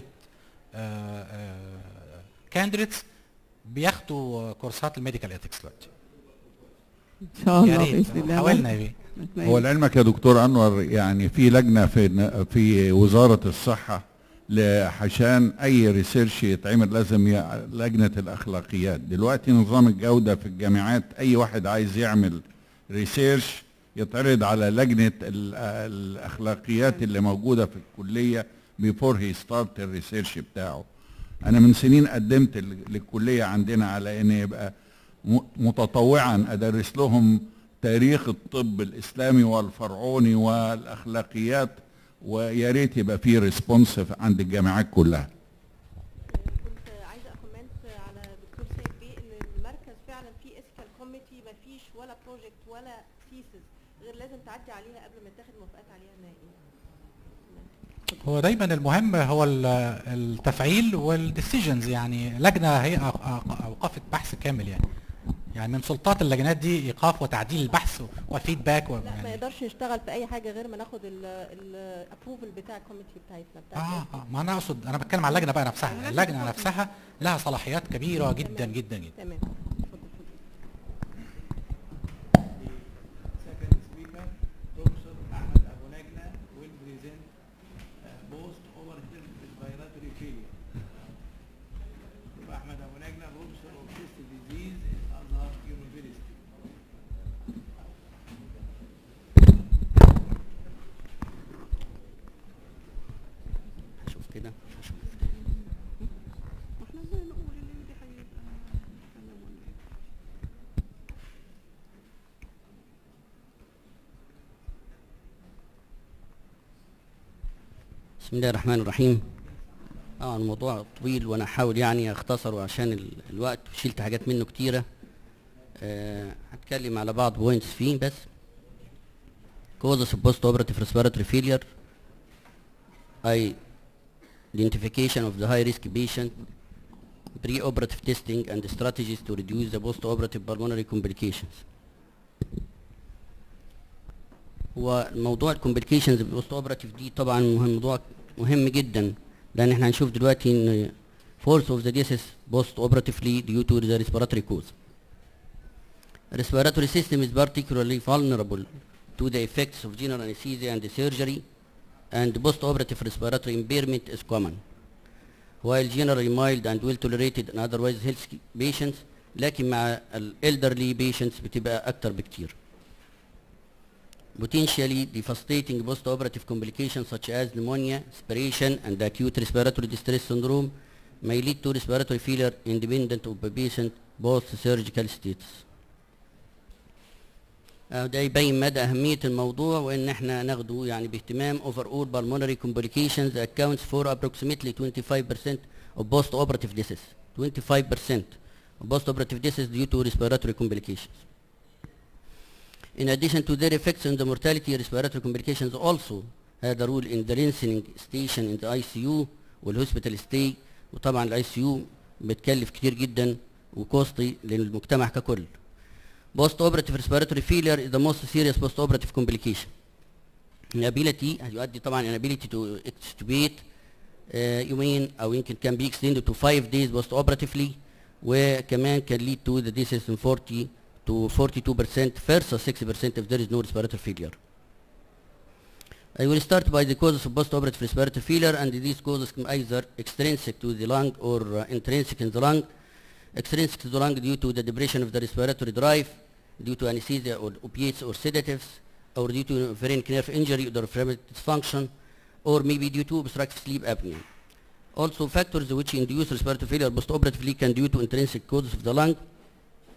كانديديتس بياخدوا كورسات الميديكال اثكس دلوقتي. ان شاء الله يا ريت باذن الله. حاولنا يا بيه. هو لعلمك يا دكتور انور يعني في لجنه في في وزاره الصحه عشان اي ريسيرش يتعمل لازم ي- لجنه الاخلاقيات. دلوقتي نظام الجوده في الجامعات اي واحد عايز يعمل ريسيرش يتعرض على لجنه ال- الاخلاقيات اللي موجوده في الكليه بيفور هي ستارت الريسيرش بتاعه. انا من سنين قدمت ل- للكليه عندنا على ان يبقى م- متطوعا ادرس لهم تاريخ الطب الاسلامي والفرعوني والاخلاقيات، ويا ريت يبقى فيه ريسبونسيف عند الجامعات كلها. كنت عايزه اكومنت على دكتور سيد بيه ان المركز فعلا فيه اسكال كوميتي، ما فيش ولا بروجكت ولا ثيسز غير لازم تعدي عليها قبل ما تاخد موافقات عليها نهائيا. هو دايما المهم هو ال- التفعيل والديسيجنز. يعني لجنه هي أق- أق- اوقفت بحث كامل يعني. يعني من سلطات اللجنات دي ايقاف وتعديل البحث والفيدباك و- لا ما يعني يقدرش يشتغل في اي حاجه غير ما ناخد الابروفل بتاع الكوميتي بتاعتنا بتاع اه اه ما انا اقصد انا بتكلم على اللجنه بقى نفسها. اللجنه نفسها لها صلاحيات كبيره جدا جدا جدا. تمام. Second speaker, Professor Ahmed Abu Negna will present uh, post-operative respiratory failure. Ahmed Abu Negna, Professor of Chest Disease in Azhar University. شوف كده شوف. احنا بنقول ان دي هيبقى كلام ولا إيه؟ بسم الله الرحمن الرحيم. اه الموضوع طويل وانا احاول يعني اختصره عشان ال- الوقت، شلت حاجات منه كتيره. آه هتكلم على بعض بوينتس فيه بس. causes of post operative respiratory failure. Identification of the high risk patient, pre-operative testing and strategies to reduce the post operative pulmonary complications. هو موضوع الكومبليكيشنز بالبوست اوبراتيف دي طبعا مهم، موضوع مهم جدا، لان احنا هنشوف دلوقتي ان force of the deaths post operatively due to the respiratory cause. Respiratory system is particularly vulnerable to the effects of general anesthesia and the surgery, and post operative respiratory impairment is common. While generally mild and well tolerated in otherwise healthy patients، لكن مع ال elderly patients بتبقى اكتر بكتير. Potentially devastating post-operative complications such as pneumonia, aspiration, and acute respiratory distress syndrome may lead to respiratory failure independent of the patient post-surgical status. آه، ده يبين مدى أهمية الموضوع وإن احنا ناخده يعني باهتمام. overall pulmonary complications accounts for approximately twenty-five percent of post-operative deaths. twenty-five percent of post-operative deaths due to respiratory complications. In addition to their effects on the mortality, respiratory complications also had a role in the lengthening station in the I C U والhospital stay. وطبعا ال I C U بتكلف كتير جدا وكوستي للمجتمع ككل. Post-operative respiratory failure is the most serious post-operative complication. Inability هيؤدي طبعا inability to extubate uh, يومين أو يمكن can be extended to five days post-operatively، وكمان can lead to the deaths in forty to forty-two percent versus sixty percent if there is no respiratory failure. I will start by the causes of post-operative respiratory failure, and these causes can either extrinsic to the lung or uh, intrinsic in the lung. Extrinsic to the lung due to the depression of the respiratory drive, due to anesthesia or opiates or sedatives, or due to pharyngeal nerve injury or diaphragmatic dysfunction, or maybe due to obstructive sleep apnea. Also factors which induce respiratory failure post-operatively can due to intrinsic causes of the lung,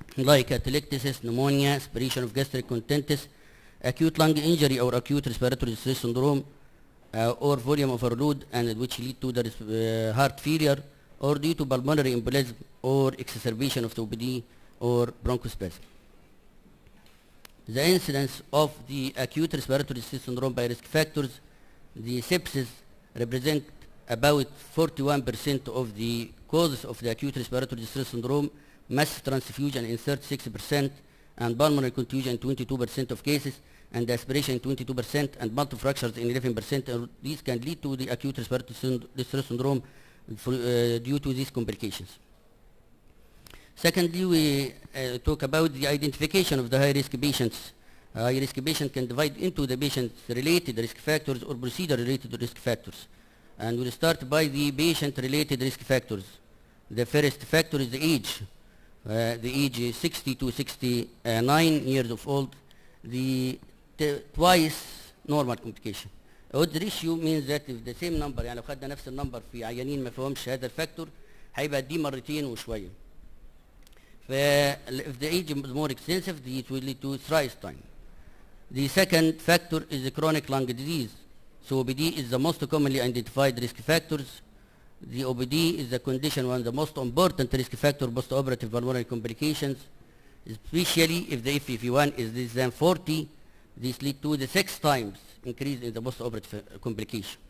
like atelectasis, pneumonia, aspiration of gastric contents, acute lung injury or acute respiratory distress syndrome, uh, or volume overload, and which lead to the uh, heart failure, or due to pulmonary embolism or exacerbation of C O P D or bronchospasm. The incidence of the acute respiratory distress syndrome by risk factors, the sepsis represent about forty-one percent of the causes of the acute respiratory distress syndrome, massive transfusion in thirty-six percent, and pulmonary contusion in twenty-two percent of cases, and aspiration in twenty-two percent, and multiple fractures in eleven percent. Uh, these can lead to the acute respiratory distress syndrome for, uh, due to these complications. Secondly, we uh, talk about the identification of the high-risk patients. Uh, high-risk patient can divide into the patient-related risk factors or procedure-related risk factors. And we'll start by the patient-related risk factors. The first factor is the age. Uh, the age is sixty to sixty-nine years of old. The twice normal complication. Odd ratio means that if the same number, يعني لو خدنا نفس النمبر في عيانين ما فيهمش هذا الفاكتور هيبقى دي مرتين وشوية. ف if the age is more extensive, it will lead to thrice time. The second factor is the chronic lung disease. So O P D is the most commonly identified risk factors. The O P D is the condition one of the most important risk factor post-operative pulmonary complications, especially if the F E V one is less than forty. This lead to the six times increase in the post-operative complication.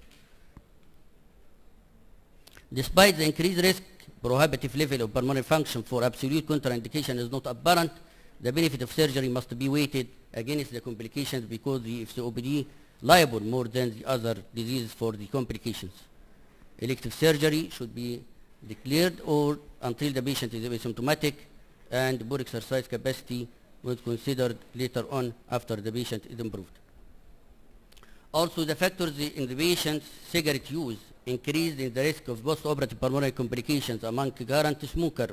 Despite the increased risk, prohibitive level of pulmonary function for absolute contraindication is not apparent. The benefit of surgery must be weighted against the complications because the F C O P D liable more than the other diseases for the complications. Elective surgery should be declared or until the patient is asymptomatic, and poor exercise capacity was considered later on after the patient is improved. Also, the factors in the patient's cigarette use increased in the risk of post-operative pulmonary complications among current smoker.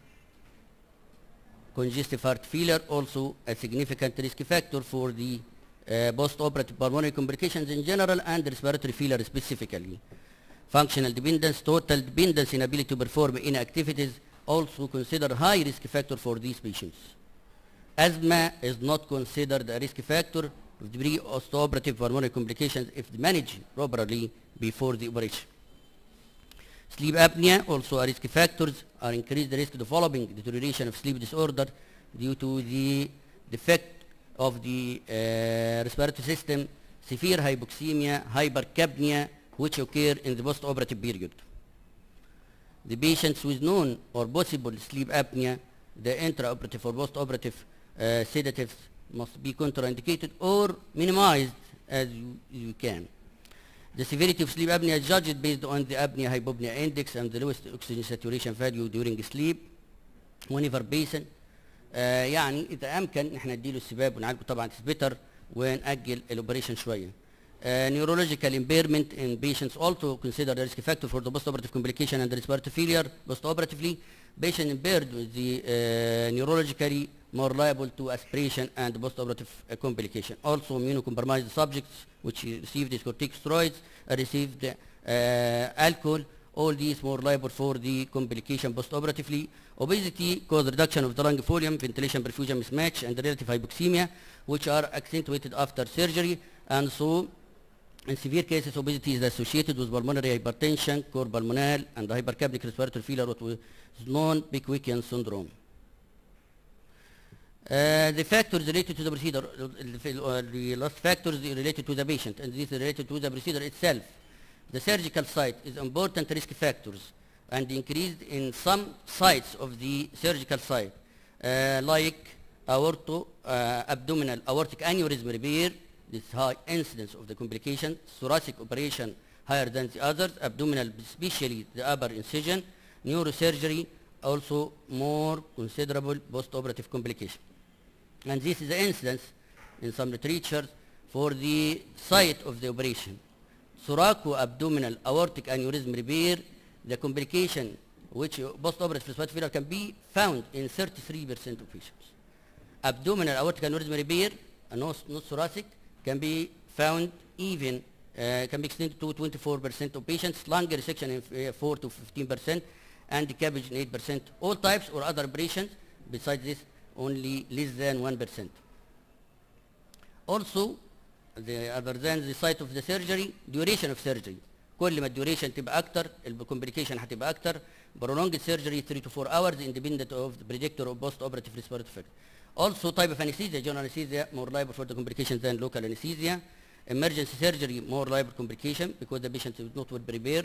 Congestive heart failure also a significant risk factor for the uh, post-operative pulmonary complications in general and respiratory failure specifically. Functional dependence, total dependence, inability to perform any activities also considered high risk factor for these patients. Asthma is not considered a risk factor of pre-operative pulmonary complications if managed properly before the operation. Sleep apnea, also a risk factors, are increased risk of developing deterioration of sleep disorder due to the defect of the uh, respiratory system, severe hypoxemia, hypercapnia, which occur in the post-operative period. The patients with known or possible sleep apnea, the intraoperative or post-operative uh, sedatives must be contraindicated or minimized as you, you can. The severity of sleep apnea is judged based on the apnea-hypopnea index and the lowest oxygen saturation value during sleep. Whenever patient uh, يعني إذا أمكن إحنا نديله السباب ونعالجه طبعا better ونأجل الأوبريشن شوية. Uh, neurological impairment in patients also considered a risk factor for the post-operative complication and respiratory failure. Post-operatively, patient impaired with the uh, neurologically more liable to aspiration and post-operative uh, complication. Also, immunocompromised subjects which received corticosteroids, uh, received uh, alcohol, all these more liable for the complication post-operatively. Obesity cause reduction of the lung volume, ventilation perfusion mismatch, and relative hypoxemia, which are accentuated after surgery, and so in severe cases, obesity is associated with pulmonary hypertension, cor pulmonale, and hypercapnic respiratory failure, what is known Pickwickian syndrome. Uh, the factors related to the procedure, uh, the last factors related to the patient, and this is related to the procedure itself. The surgical site is important risk factors, and increased in some sites of the surgical site, uh, like aorto, uh, abdominal aortic aneurysm repair. This high incidence of the complication, thoracic operation higher than the others, abdominal, especially the upper incision, neurosurgery, also more considerable post-operative complication. And this is the incidence in some literature for the site of the operation. Thoraco-abdominal aortic aneurysm repair, the complication which post-operative respiratory failure can be found in thirty-three percent of patients. Abdominal aortic aneurysm repair, and not, not thoracic, can be found even, uh, can be extended to twenty-four percent of patients, lung resection in uh, four to fifteen percent, and decapitation in eight percent. All types or other operations, Besides this, only less than one percent. Also, the other than the site of the surgery, duration of surgery. كل ما الديوريشن تبقى اكتر الكومبليكيشن هتبقى اكتر. prolonged surgery three to four hours independent of the predictor of post-operative respiratory failure. Also, type of anesthesia, general anesthesia more liable for the complications than local anesthesia. Emergency surgery more liable complication because the patient is not well prepared.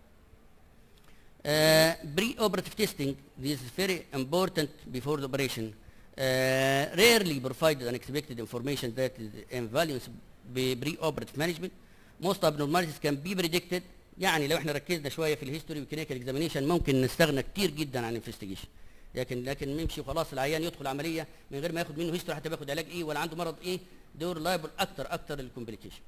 Uh, pre-operative testing, this is very important before the operation. Uh, rarely provided unexpected information that is invaluable pre-operative management. Most abnormalities can be predicted. يعني لو احنا ركزنا شويه في الهيستوري والكلينيكال اكزامينيشن ممكن نستغنى كتير جدا عن الانفستيجيشن. لكن لكن نمشي وخلاص العيان يدخل عمليه من غير ما ياخد منه هيستوري حتى بياخد علاج ايه ولا عنده مرض ايه، دور لايبل اكتر اكتر للكومبليكيشن.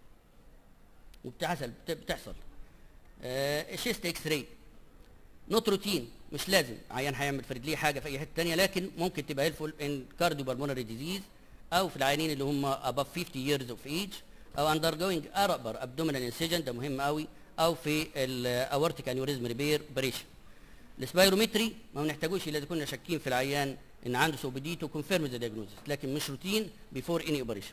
وبتحصل بتحصل. الشيست اكس راي نوت روتين، مش لازم عيان هيعمل فرد ليه حاجه في اي حته ثانيه، لكن ممكن تبقى هيلفول ان كارديو بالمونري ديزيز او في العيانين اللي هم above fifty years of age او undergoing upper abdominal incision، ده مهم قوي، او في الاورتيك انيوريزم ريبير اوبريشن. السبايرومتري ما بنحتاجوش الا اذا كنا شاكين في العيان ان عنده سو بي دي تو كونفيرم ذا دايجنوستس، لكن مش روتين بيفور اني اوبريشن.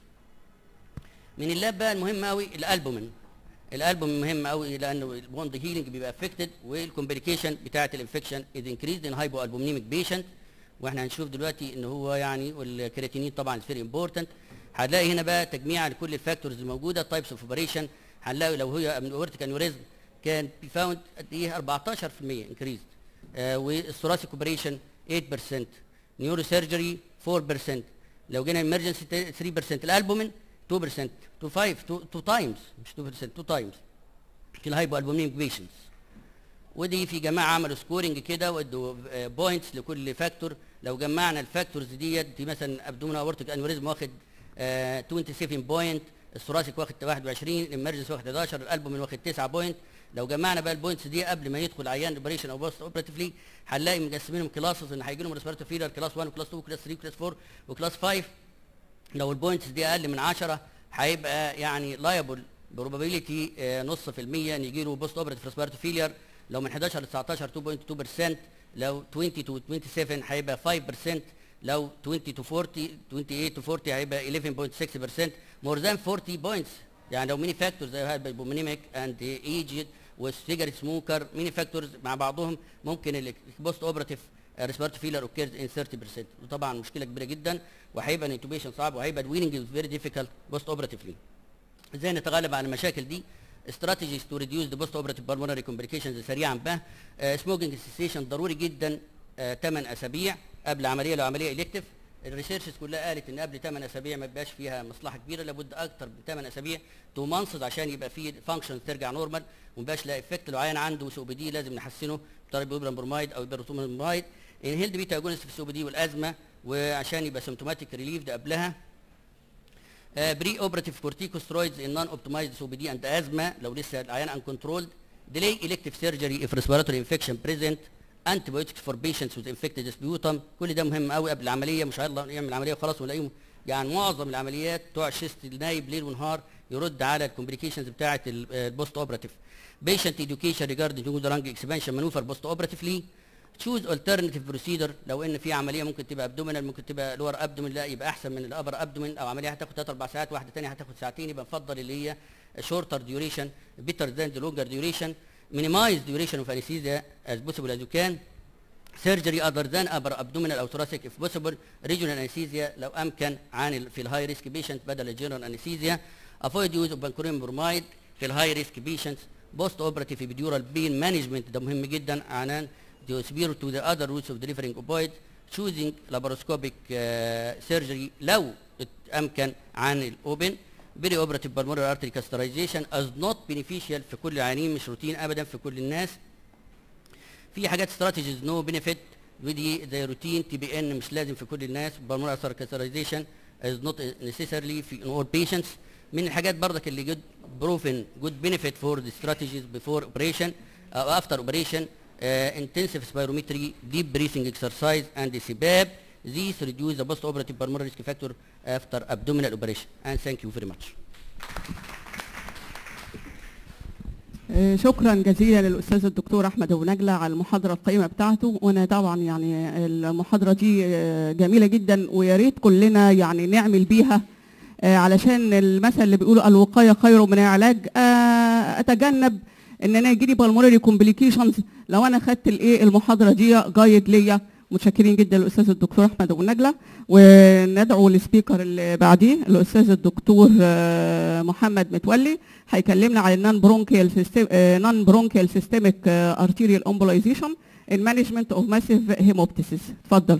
من اللاب بقى المهم قوي الالبومين. الالبومين مهم قوي لانه البوند هيلينج بيبقى افكتد، والكومبليكيشن بتاعه الانفكشن از انكريزد ان هايبو البومينيميك بيشنت، واحنا هنشوف دلوقتي ان هو يعني والكرياتينين طبعا فيري امبورتنت. هنلاقي هنا بقى تجميع لكل الفاكتورز الموجوده، تايبس اوف اوبريشن. هنلاقي لو هي من اورتيك انيوريزم كان بي فاوند قد ايه أربعتاشر في المية انكريزد، آه والثوراسيك اوبريشن ثمانية بالمية، نيورو سيرجري أربعة بالمية، لو جينا ايمرجنسي ثلاثة بالمية، الالبومين اثنين بالمية، تو خمسة تو تايمز مش اثنين بالمية تو تايمز في الهايبو البومينيك بيشنتس. ودي في جماعه عملوا سكورنج كده وادوا بوينتس لكل فاكتور. لو جمعنا الفاكتورز ديت دي مثلا ابدومينال اورتيك انيوريزم واخد آه سبعة وعشرين بوينت، الثوراسيك واخد واحد وعشرين، الامرجنسي واخد حداشر، الالبومين واخد تسعة بوينت. لو جمعنا بقى البوينتس دي قبل ما يدخل عيان اوبريشن او بوست اوبراتيفلي هنلاقي مقسمينهم كلاسز، ان هيجي لهم ريسبيراتوري فيلر كلاس واحد وكلاس اتنين وكلاس تلاتة وكلاس أربعة وكلاس خمسة. لو البوينتس دي اقل من عشرة هيبقى يعني لايبل بروبابيلتي نص في المية ان يجي له بوست اوبراتيف ريسبيراتوري فيلر. لو من حداشر ل تسعتاشر اثنين فاصلة اتنين بالمية، لو عشرين تو سبعة وعشرين هيبقى خمسة بالمية، لو عشرين تو أربعين ثمانية عشر تو أربعين هيبقى احداشر فاصلة ستة بالمية، مور ذان أربعين بوينتس. يعني لو ميني فاكتورز زي البومينيميك اند ايجد والسيجاريت سموكر، ميني فاكتورز مع بعضهم ممكن البوست اوبراتيف ريسبيراتوري فيلر اوكيرز ان ثلاثين بالمية، وطبعا مشكله كبيره جدا، وهيبقى الانتوبيشن صعب، وهيبقى الويننج فيري ديفيكالت بوست اوبراتيفلي. ازاي نتغلب على المشاكل دي؟ استراتيجيز تو ريديوس ذا بوست اوبراتيف بالمونري كومبليكيشنز سريعا بقى. سموكينج سيسيشن ضروري جدا ثمانية اسابيع قبل عمليه لو عمليه الكتف. الريسيرشز كلها قالت ان قبل ثمانية اسابيع ما بيبقاش فيها مصلحه كبيره، لابد اكتر من ثمانية اسابيع تو مانثز عشان يبقى فيه فانكشن ترجع نورمال وما يبقاش لا افكت. لو عيان عنده سو بي دي لازم نحسنه بطريقه بيبرامبرومايد او بيبروتومايد. انهيلد بيتا اجونست في السو بي دي والازمه، وعشان يبقى سيمتوماتيك ريليف ده قبلها. بري اوبراتيف كورتيكوسترويدز ان نون اوبتمايزد سو بي دي اند ازمه لو لسه العيان ان كنترولد. ديلي الكتيف سيرجري اف ريسبيراتوري انفكشن بريزنت. انتيبيوتكس فور بيشنتس وذ انفكتد سبيوتم. كل ده مهم قوي قبل العمليه، مش هيلا يعمل عمليه وخلاص ونلاقيهم يعني معظم العمليات بتوع الشيست نايب ليل ونهار يرد على الكومبليكيشنز بتاعه البوست اوبراتيف. بيشنت اديوكيشن ريجاردنج تو لانج اكسبانشن مانوفر بوست اوبراتيفلي. تشوز الترناتيف بروسيدر، لو ان في عمليه ممكن تبقى ابدومينال ممكن تبقى لور ابدومين، لا يبقى احسن من الابر ابدومين، او عمليه هتاخد ثلاث اربع ساعات واحده ثانيه هتاخد ساعتين، يبقى نفضل اللي هي شورتر ديوريشن بيتر ذان ذا لونجر ديوريشن. مينيمايز ديوريشن اوف انستيزيا از بوسيبل از يو كان. سيرجري اذر ذان ابر ابدومينال او ثوراسيك اف بوسيبل. ريجونال انستيزيا لو امكن عن في الهاي ريسك بيشنت بدل الجنرال انستيزيا. افويد يوز اوف بانكورين برومايد في الهاي ريسك بيشنتس. بوست اوبراتيف ابيديورال بين مانجمنت ده مهم جدا عنان to superior to the other routes of delivering opioid. choosing laparoscopic uh, surgery لو امكن عن الاوبن. بري اوبراتيف بالمونري ارتري كاسترايزيشن از نوت بينيفيشال في كل العيانين، مش روتين ابدا في كل الناس. في حاجات استراتيجيز نو بينيفيت ودي زي روتين تي بي ان مش لازم في كل الناس. بالمونري ارتري كاسترايزيشن از نوت نيسيسرلي في ان اول بيشنتس. من الحاجات برضك اللي جود بروفن جود بينيفيت فور ذا استراتيجيز بيفور اوبريشن او افتر اوبريشن. Uh, intensive spirometry, deep breathing exercise, and C PAP. These reduce the post-operative pulmonary risk factor after abdominal operation. And thank you very much. آه، شكرا جزيلا للاستاذ الدكتور احمد ابو نجله على المحاضره القيمه بتاعته. وانا طبعا يعني المحاضره دي آه، جميله جدا، ويا ريت كلنا يعني نعمل بيها آه، علشان المثل اللي بيقولوا الوقايه خير من العلاج. آه، اتجنب ان انا يجي لي بالمونري كومبليكيشنز لو انا خدت الايه المحاضره دي جايد ليا. متشكرين جدا للاستاذ الدكتور احمد ابو نجله، وندعو السبيكر اللي بعديه الاستاذ الدكتور آه، محمد متولي، هيكلمنا عن النون برونكيال سيستم نون برونكيال سيستميك ارتيريال امبولايزيشن ان مانجمنت اوف ماسيف هيموبتيسيس. اتفضل.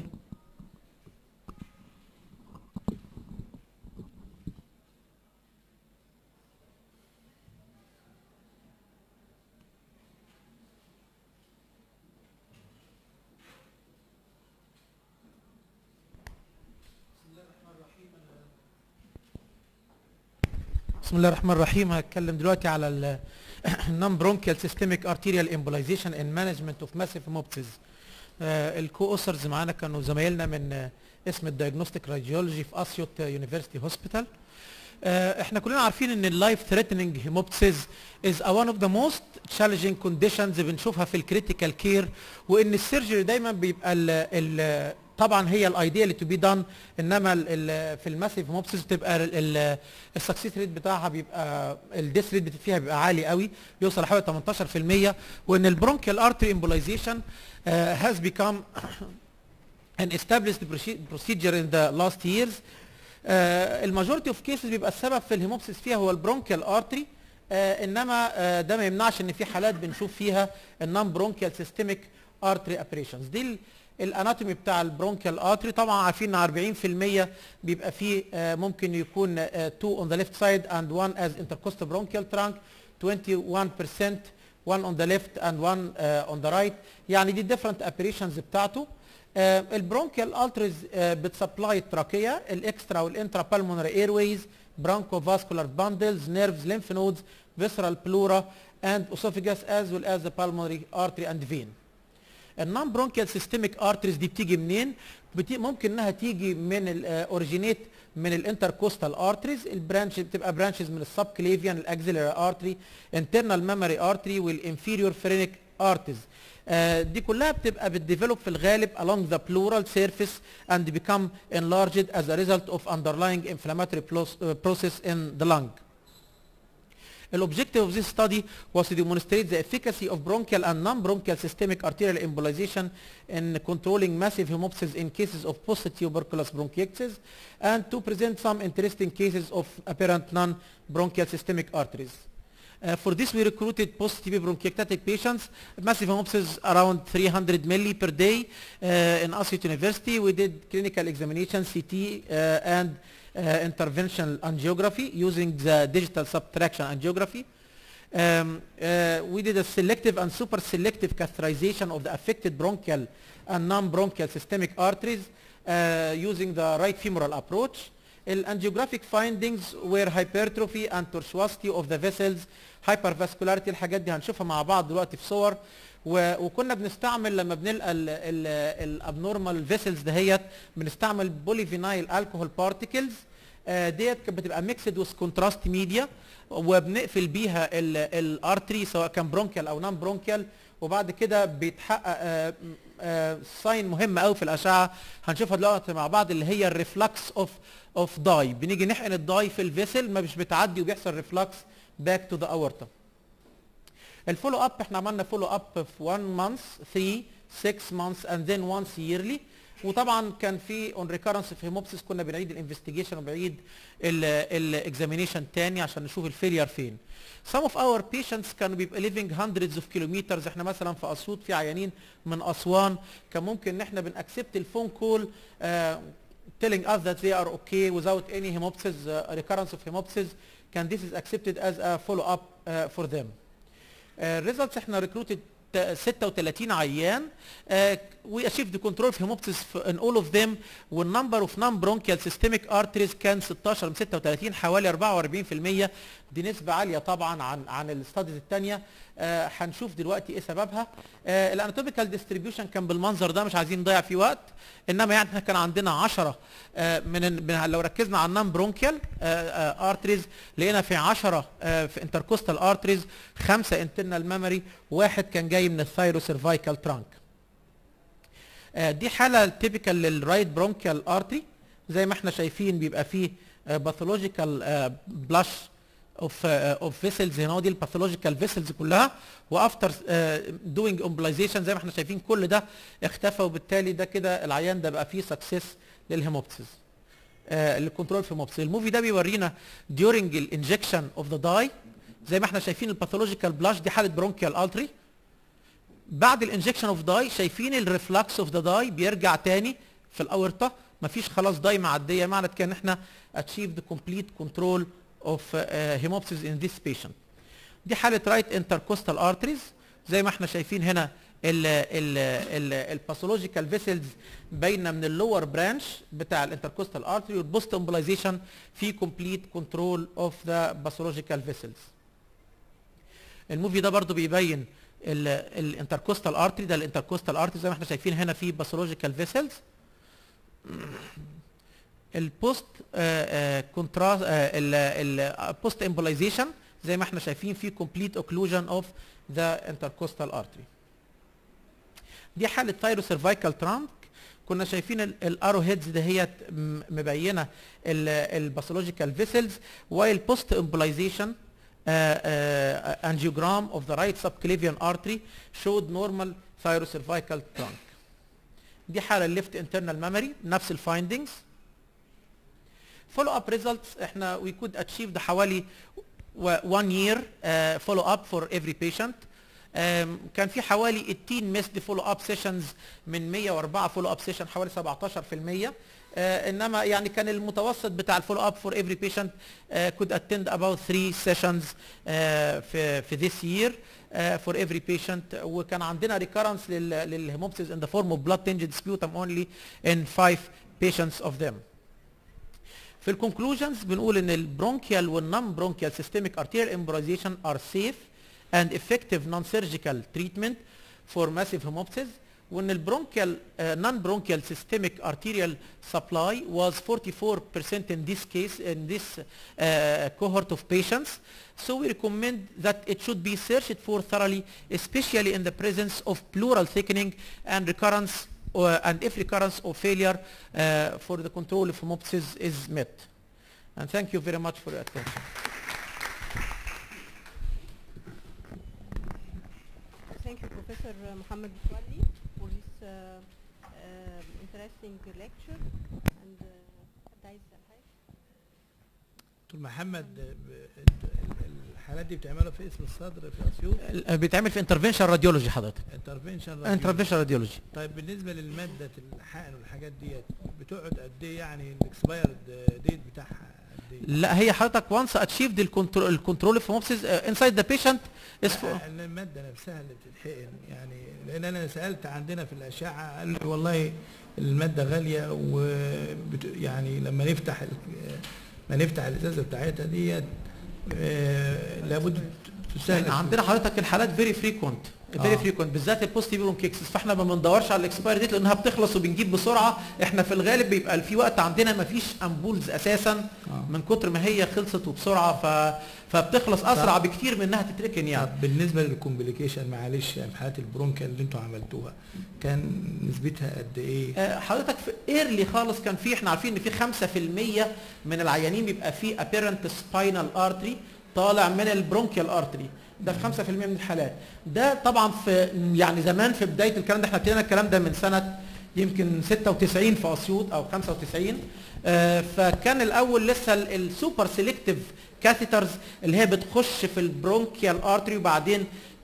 بسم الله الرحمن الرحيم. هتكلم دلوقتي على ال non bronchial systemic arterial embolization and management of massive hemoptysis. الكو اوثرز معانا كانوا زمايلنا من آه، اسم الدايجنوستيك راديولوجي في اسيوط يونيفرسيتي هوسبيتال. احنا كلنا عارفين ان اللايف ثريتنينج هيموبتسيس از one of the most challenging conditions بنشوفها في الكريتيكال كير، وان السيرجري دايما بيبقى ال ال طبعا هي الايديال تو بي دان، انما ال ال في الماسيف هيموبتسيس بتبقى السكسيس ريت بتاعها بيبقى الديث ريت فيها بيبقى عالي قوي، بيوصل لحوالي ثمانية عشر بالمية، وان البرونكيال ارتري امبولايزيشن has become an established procedure in the last years. الماجورتي اوف كيسز بيبقى السبب في الهيموبسيس فيها هو البرونكيال ارتري، آه انما آه ده ما يمنعش ان في حالات بنشوف فيها النون برونكيال سيستميك ارتري ابريشنز. دي الاناتومي بتاع البرونكيال ارتري. طبعا عارفين ان أربعين بالمية بيبقى فيه آه ممكن يكون two on the left side and one as intercostal bronchial trunk، twenty-one percent one on the left and one uh, on the right. يعني دي different apparitions بتاعته. البرونكيال التريز بتسبلاي التراكيه، الاكسترا والانترا بالمونري ايرويز، برونكو فاسكولار باندلز، نيرفز، lymph nodes، visceral pleura and esophagus as well as the pulmonary artery and vein. النون برونكيال سيستميك ارتريز دي بتيجي منين؟ بتي ممكن انها تيجي من الاوريجينيت من الانتركوستال ارتريز، البرانش بتبقى برانشز من السب كليفيان، الاكسيلري ارتري، انترنال ميموري ارتري، والانفيريور فرينيك ارتريز. Uh, دي كلها بتبقى بتديفلوب في الغالب along the pleural surface and become enlarged as a result of underlying inflammatory process in the lung. The objective of this study was to demonstrate the efficacy of bronchial and non-bronchial systemic arterial embolization in controlling massive hemoptysis in cases of post-tuberculous bronchiectasis and to present some interesting cases of apparent non-bronchial systemic arteries. Uh, for this we recruited post-T B bronchiectatic patients, massive hemoptysis around three hundred milli per day uh, in Asyut University. We did clinical examination, C T uh, and uh, interventional angiography using the digital subtraction angiography. Um, uh, we did a selective and super selective catheterization of the affected bronchial and non-bronchial systemic arteries uh, using the right femoral approach. الانجيوجرافيك فايندينجز were hypertrophy and tortuosity of the vessels, hypervascularity. الحاجات دي هنشوفها مع بعض دلوقتي في صور. وكنا بنستعمل لما بنلقى الابنورمال فيسلز دهيت بنستعمل بوليفينايل الكحول بارتيكلز ديت كانت بتبقى ميكسد وذ كونتراست ميديا، وبنقفل بيها الارتري سواء كان برونكيال او نون برونكيال، وبعد كده بيتحقق ساين مهم قوي في الاشعه هنشوفها دلوقتي مع بعض اللي هي الريفلكس اوف اوف داي. بنيجي نحقن الداي في الفيسل ما مش بتعدي وبيحصل ريفلكس باك تو ذا اورتا. الفولو اب احنا عملنا فولو اب في one month three six months and then once yearly. وطبعا كان في اون ريكارنس في هيموبسيس كنا بنعيد الانفستيجيشن وبنعيد الاكزامينيشن تاني عشان نشوف الفيلير فين. Some of our patients كانوا بيبقى living hundreds of kilometers. احنا مثلا في اسيوط في عيانين من اسوان كان ممكن ان احنا بنأكسبت الفون كول uh, telling us that they are okay without any hemoptysis uh, recurrence of hemoptysis. Can this is accepted as a follow up uh, for them. Uh, results احنا recruited ستة وثلاثين عيان. uh, we achieved the control of hemoptysis in all of them, والنمبر اوف نون برونكيال سيستميك ارتريز كان ستاشر من ستة وثلاثين، حوالي أربعة وأربعين في المية. دي نسبه عاليه طبعا عن عن الستاديز الثانيه. هنشوف uh, دلوقتي ايه سببها. uh, الاناتوميكال ديستريبيوشن كان بالمنظر ده، مش عايزين نضيع فيه وقت، انما يعني احنا كان عندنا عشرة uh, من, من لو ركزنا على النون برونكيال ارتريز لقينا في عشرة uh, في انتركوستال ارتريز، خمسه انترنال ميموري، واحد كان جاي من الثايرو سيرفايكال ترانك. دي حاله تيبيكال للرايت برونكيال ارتري، زي ما احنا شايفين بيبقى فيه باثولوجيكال بلاش اوف اوف فيسلز. هنا دي الباثولوجيكال فيسلز كلها، وافتر دوينج امبلايزيشن زي ما احنا شايفين كل ده اختفى، وبالتالي ده كده العيان ده بقى فيه سكسس للهيموبسيس للكنترول في هيموبسيس. الموفي ده بيورينا during الانجكشن اوف ذا داي، زي ما احنا شايفين الباثولوجيكال بلاش، دي حاله برونكيال ارتري. بعد الانجكشن اوف داي شايفين الريفلكس اوف ذا داي بيرجع تاني في الاورطه، مفيش خلاص داي معديه، معنى كده ان احنا achieved complete control of uh, hemoptysis in this patient. دي حاله رايت انتركوستال ارتريز، زي ما احنا شايفين هنا الباثولوجيكال فيسلز باينه من اللور برانش بتاع الانتركوستال ارتري، والبوست امبلايزيشن في complete control of the pathological vessels. الموفي ده برضو بيبين الانتركوستال ارتري، ده الانتركوستال ارتري زي ما احنا شايفين هنا في باثولوجيكال فيسلز. البوست كونتراست البوست امبولايزيشن زي ما احنا شايفين في كومبليت اوكلوجن اوف ذا انتركوستال ارتري. دي حاله ثايرو سيرفايكال ترانك، كنا شايفين الارو هيدز دهيت مبينه الباثولوجيكال فيسلز، وايل بوست امبولايزيشن angiogram of the right subclavian artery showed normal thyrocervical trunk. دي حالة left internal memory، نفس الفايندينجز. follow up results احنا we could achieve ده حوالي one year uh, follow up for every patient. um, كان في حوالي ثمانية missed follow up sessions من مية وأربعة follow up session، حوالي سبعتاشر في المية. Uh, انما يعني كان المتوسط بتاع الفولو اب فور every patient uh, could attend about three sessions uh, في في this year uh, for every patient. وكان عندنا recurrence للهيموبسيس in the form of blood tinted sputum only in five patients of them. في الكونكلوجنز بنقول ان البرونكيال والنون برونكيال systemic arterial embolization are safe and effective non-surgical treatment for massive hemoptysis. وان البرونكيال نون برونكيال systemic arterial supply was forty-four percent in this case in this uh, cohort of patients. So we recommend that it should be searched for thoroughly, especially in the presence of pleural thickening and recurrence uh, and if recurrence or failure uh, for the control of hemoptysis is met. And thank you very much for your attention. Thank you, Professor Mohammed Bouali, for this uh, uh, interesting lecture. And uh, دكتور محمد الحالات دي بتعملها في اسم الصدر في اسيوط؟ بيتعمل في انترفنشن راديولوجي حضرتك. انترفنشن انترفنشن راديولوجي. طيب بالنسبه للماده الحقن والحاجات ديت بتقعد قد ايه يعني الاكسبايرد ديت بتاعها قد ايه؟ لا هي حضرتك وانس اتشيفد الكنترول الكنترول اوف هيموبسيس انسايد ذا بيشنت الماده نفسها اللي بتتحقن يعني، لان انا سالت عندنا في الاشعه قال لي والله الماده غاليه، و يعني لما نفتح ما نفتح الازازه بتاعتها ديت آه لابد تسهل. عندنا حضرتك الحالات فيري فريكونت فيري فريكونت بالذات البوست برونكيكسس، فاحنا ما بندورش على الاكسباير ديت لانها بتخلص وبنجيب بسرعه. احنا في الغالب بيبقى في وقت عندنا ما فيش امبولز اساسا آه. من كتر ما هي خلصت وبسرعه، ف فبتخلص اسرع بكتير من انها تتركن يعني. بالنسبه للكومبليكيشن معلش يعني في حالات البرونكيال اللي انتوا عملتوها كان نسبتها قد ايه؟ آه حضرتك في ايرلي خالص كان في، احنا عارفين ان في خمسة في المية من العيانين بيبقى في ابيرنت سباينال ارتري طالع من البرونكيال ارتري، ده في خمسة في المية من الحالات. ده طبعا في يعني زمان في بدايه الكلام ده، احنا ابتدينا الكلام ده من سنه يمكن ستة وتسعين في اسيوط او خمسة وتسعين. آه فكان الاول لسه السوبر سيلكتيف كاثيترز اللي هي بتخش في البرونكيال ارتري وبعدين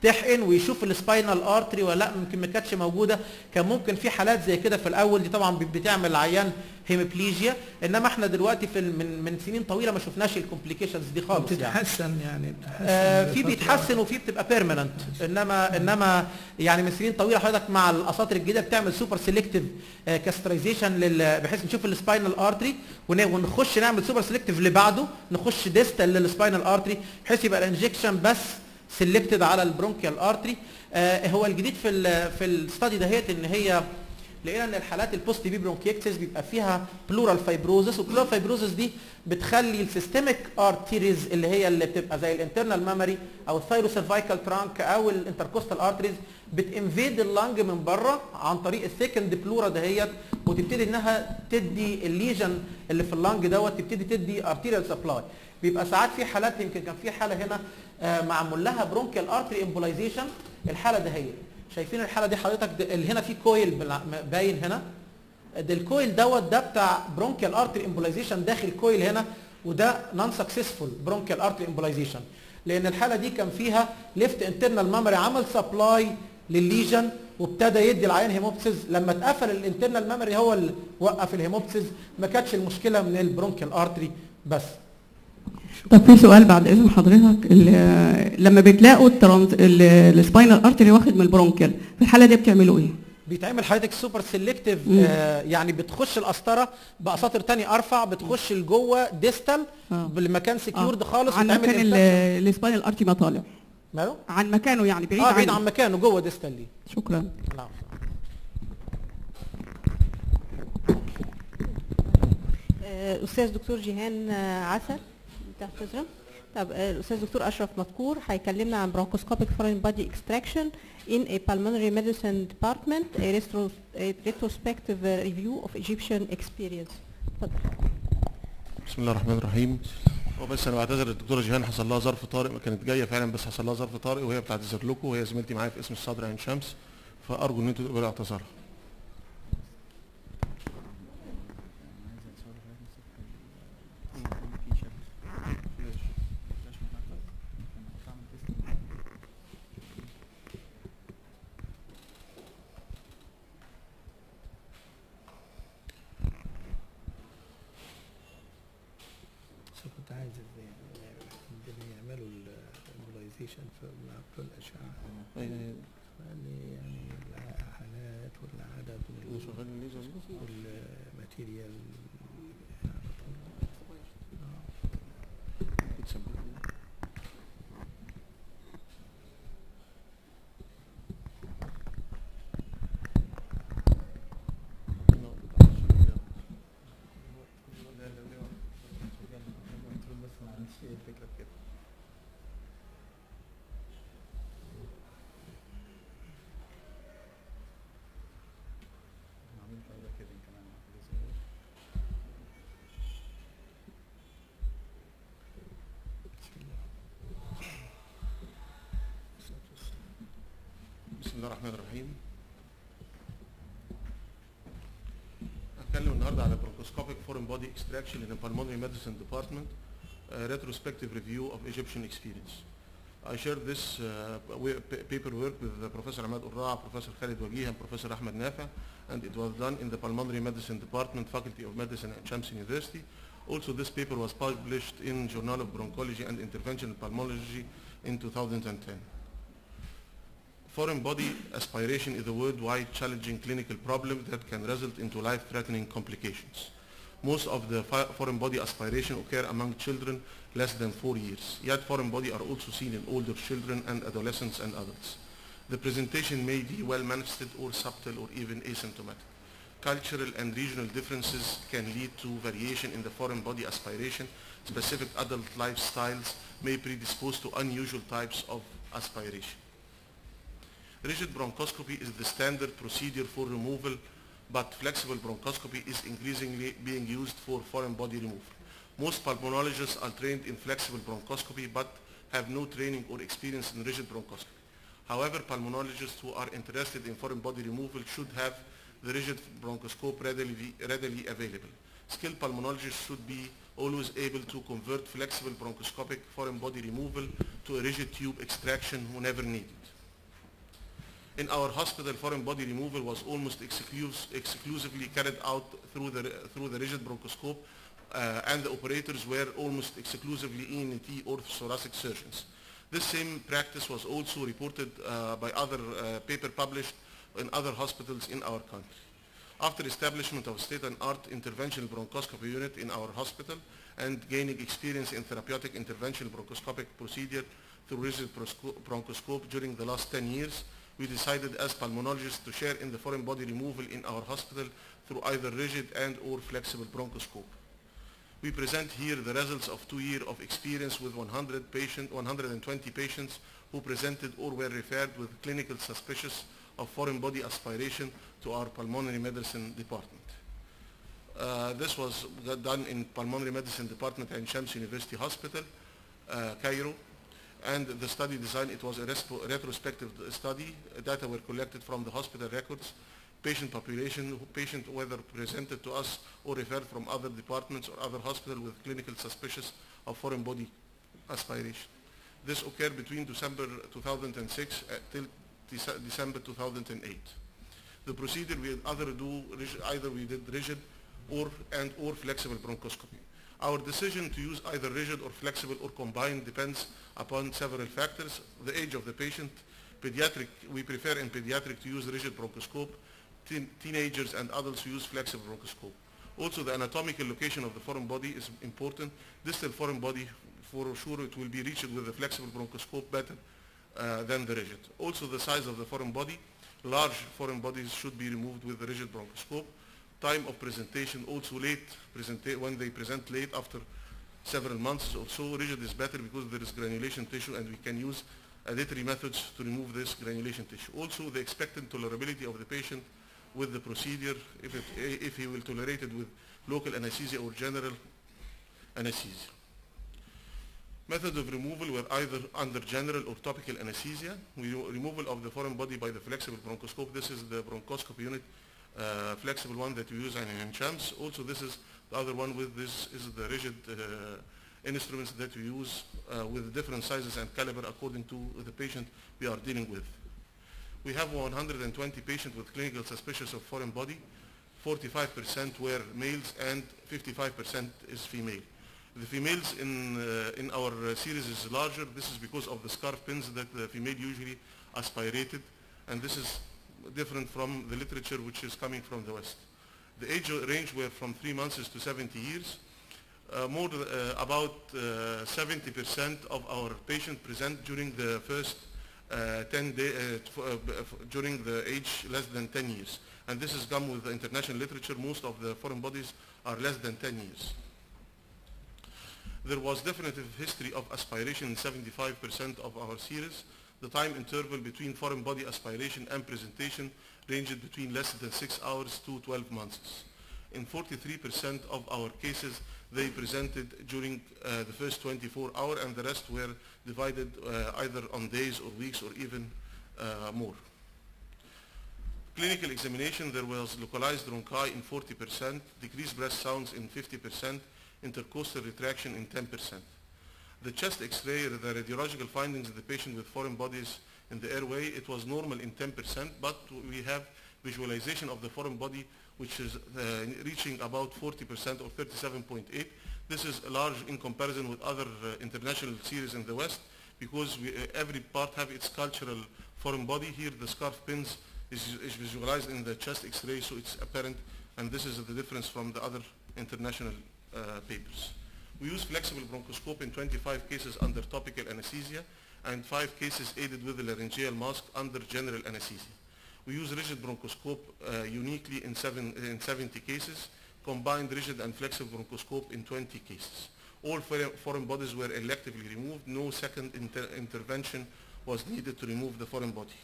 تحقن ويشوف السباينال ارتري ولا لا، ممكن ما كانتش موجوده. كان ممكن في حالات زي كده في الاول، دي طبعا بتعمل العيان هيموبليجيا، انما احنا دلوقتي في من من سنين طويله ما شفناش الكومبليكيشنز دي خالص. بتتحسن يعني بتتحسن آه في بيتحسن وفي بتبقى بيرمننت، انما انما يعني من سنين طويله حضرتك مع الاساطر الجديده بتعمل سوبر سيلكتيف كاسترايزيشن بحيث نشوف السباينال ارتري ونخش نعمل سوبر سيلكتيف اللي بعده نخش ديستال للسباينال ارتري بحيث يبقى الانجكشن بس سيلكتد على البرونكيال ارتري. آه هو الجديد في ال في الستادي دهيت ان هي لقينا ان الحالات البوست بي برونكيكتس بيبقى فيها بلورال فايبروزس، والبلورال فايبروزس دي بتخلي السيستميك ارتيريز اللي هي اللي بتبقى زي الانترنال ميموري او الثايروسيرفايكال ترانك او الانتركوستال ارتريز بتنفيد اللنج من بره عن طريق السكند بلورا دهيت، وتبتدي انها تدي الليجن اللي في اللنج دوت تبتدي تدي ارتيريال سبلاي. بيبقى ساعات في حالات، يمكن كان في حاله هنا آه معمول لها برونكيال ارتري امبولايزيشن. الحاله دهيت شايفين الحاله دي حضرتك اللي هنا في كويل باين هنا، ده الكويل دوت ده بتاع برونكيال ارتري امبولايزيشن داخل كويل هنا، وده نون سكسسفول برونكيال ارتري امبولايزيشن، لان الحاله دي كان فيها ليفت انترنال ميموري عمل سبلاي للليجن وابتدى يدي العيان هيموبسيس. لما اتقفل الانترنال ميموري هو اللي وقف الهيموبسيس، ما كانتش المشكله من البرونكيال ارتري بس. طب في سؤال بعد اذن حضرتك، لما بتلاقوا السباينال ارتري واخد من البرونكيال في الحاله دي بتعملوا ايه؟ بيتعمل حضرتك سوبر سيلكتيف، آه يعني بتخش القسطره باساطر ثاني ارفع، بتخش لجوه ديستال آه. بالمكان سكيورد آه. خالص، عن مكان السباينال ارتري ما طالع ماله؟ عن مكانه يعني بعيد اه بعيد عن مكانه جوه ديستال ليه. شكرا. نعم. الاستاذ دكتور جيهان عسل تحت حضرتك. طب الاستاذ دكتور اشرف مذكور هيكلمنا عن bronchoscopic foreign body extraction in a pulmonary medicine department, a, retro, a retrospective review of Egyptian experience. اتفضل. بسم الله الرحمن الرحيم. هو بس انا بعتذر الدكتوره جيهان حصل لها ظرف طارئ، كانت جايه فعلا بس حصل لها ظرف طارئ وهي بتعتذر لكم، وهي زميلتي معايا في اسم الصدر عين شمس، فارجو ان انتوا تقبلوا اعتذارها. كنت عايز يعملوا الامبولايزيشن مع كل الاشعه يعني يعني الحالات والعدد والماتيريال الفكره في كده. عامل طاوله كده كمان بسم الله الرحمن الرحيم. هتكلم النهارده على bronchoscopic foreign body extraction in the pulmonary medicine department. A retrospective review of Egyptian experience. I shared this uh, paperwork with uh, Professor Ahmad Urraa, Professor Khalid Wagih, and Professor Ahmed Nafa, and it was done in the Pulmonary Medicine Department, Faculty of Medicine at Shams University. Also, this paper was published in Journal of Bronchology and Interventional Pulmonology in two thousand ten. Foreign body aspiration is a worldwide challenging clinical problem that can result into life-threatening complications. Most of the foreign body aspiration occur among children less than four years. Yet foreign body are also seen in older children and adolescents and adults. The presentation may be well manifested or subtle or even asymptomatic. Cultural and regional differences can lead to variation in the foreign body aspiration. Specific adult lifestyles may predispose to unusual types of aspiration. Rigid bronchoscopy is the standard procedure for removal, but flexible bronchoscopy is increasingly being used for foreign body removal. Most pulmonologists are trained in flexible bronchoscopy but have no training or experience in rigid bronchoscopy. However, pulmonologists who are interested in foreign body removal should have the rigid bronchoscope readily, readily available. skilled pulmonologists should be always able to convert flexible bronchoscopic foreign body removal to a rigid tube extraction whenever needed. In our hospital, foreign body removal was almost exclus exclusively carried out through the, through the rigid bronchoscope, uh, and the operators were almost exclusively E N T or thoracic surgeons. This same practice was also reported uh, by other uh, paper published in other hospitals in our country. After establishment of state-of-the-art interventional bronchoscopy unit in our hospital and gaining experience in therapeutic interventional bronchoscopic procedure through rigid bronchoscope during the last ten years, we decided as pulmonologists to share in the foreign body removal in our hospital through either rigid and or flexible bronchoscope. We present here the results of two years of experience with one hundred patient, one hundred twenty patients who presented or were referred with clinical suspicious of foreign body aspiration to our pulmonary medicine department. Uh, this was done in pulmonary medicine department at Ain Shams University Hospital, uh, Cairo. And the study design, it was a retrospective study. Data were collected from the hospital records, patient population, patient whether presented to us or referred from other departments or other hospitals with clinical suspicious of foreign body aspiration. This occurred between December two thousand six till December two thousand eight. The procedure we either do either we did rigid or and or flexible bronchoscopy. Our decision to use either rigid or flexible or combined depends upon several factors. The age of the patient, pediatric, we prefer in pediatric to use rigid bronchoscope. Teen, teenagers and adults use flexible bronchoscope. Also, the anatomical location of the foreign body is important. Distal foreign body, for sure, it will be reached with the flexible bronchoscope better uh, than the rigid. Also, the size of the foreign body, large foreign bodies should be removed with the rigid bronchoscope. Time of presentation, also late, presenta when they present late after several months or so, rigid is better because there is granulation tissue and we can use additive methods to remove this granulation tissue. Also, the expected tolerability of the patient with the procedure, if, it, if he will tolerate it with local anesthesia or general anesthesia. Method of removal were either under general or topical anesthesia. We removal of the foreign body by the flexible bronchoscope. This is the bronchoscopy unit, uh, flexible one that we use in Ain Shams. Also, this is the other one with this is the rigid uh, instruments that we use uh, with different sizes and caliber according to the patient we are dealing with. We have one hundred twenty patients with clinical suspicious of foreign body. forty-five percent were males and fifty-five percent is female. The females in, uh, in our uh, series is larger. This is because of the scarf pins that the female usually aspirated, and this is different from the literature which is coming from the West. The age range were from three months to seventy years. Uh, more uh, about uh, seventy percent of our patients present during the first uh, ten day, uh, uh, during the age less than ten years. And this is come with the international literature. Most of the foreign bodies are less than ten years. There was definitive history of aspiration in seventy-five percent of our series. The time interval between foreign body aspiration and presentation ranged between less than six hours to twelve months. In forty-three percent of our cases, they presented during uh, the first twenty-four hours, and the rest were divided uh, either on days or weeks or even uh, more. Clinical examination, there was localized bronchi in forty percent, decreased breath sounds in fifty percent, intercostal retraction in ten percent. The chest X-ray, the radiological findings of the patient with foreign bodies in the airway, it was normal in ten percent, but we have visualization of the foreign body which is uh, reaching about forty percent or thirty-seven point eight. This is large in comparison with other uh, international series in the West because we, uh, every part have its cultural foreign body. Here the scarf pins is, is visualized in the chest X-ray, so it's apparent, and this is the difference from the other international uh, papers. We use flexible bronchoscope in twenty-five cases under topical anesthesia and five cases aided with the laryngeal mask under general anesthesia. We use rigid bronchoscope uh, uniquely in, seven, in seventy cases, combined rigid and flexible bronchoscope in twenty cases. All foreign bodies were electively removed. No second inter intervention was needed to remove the foreign body.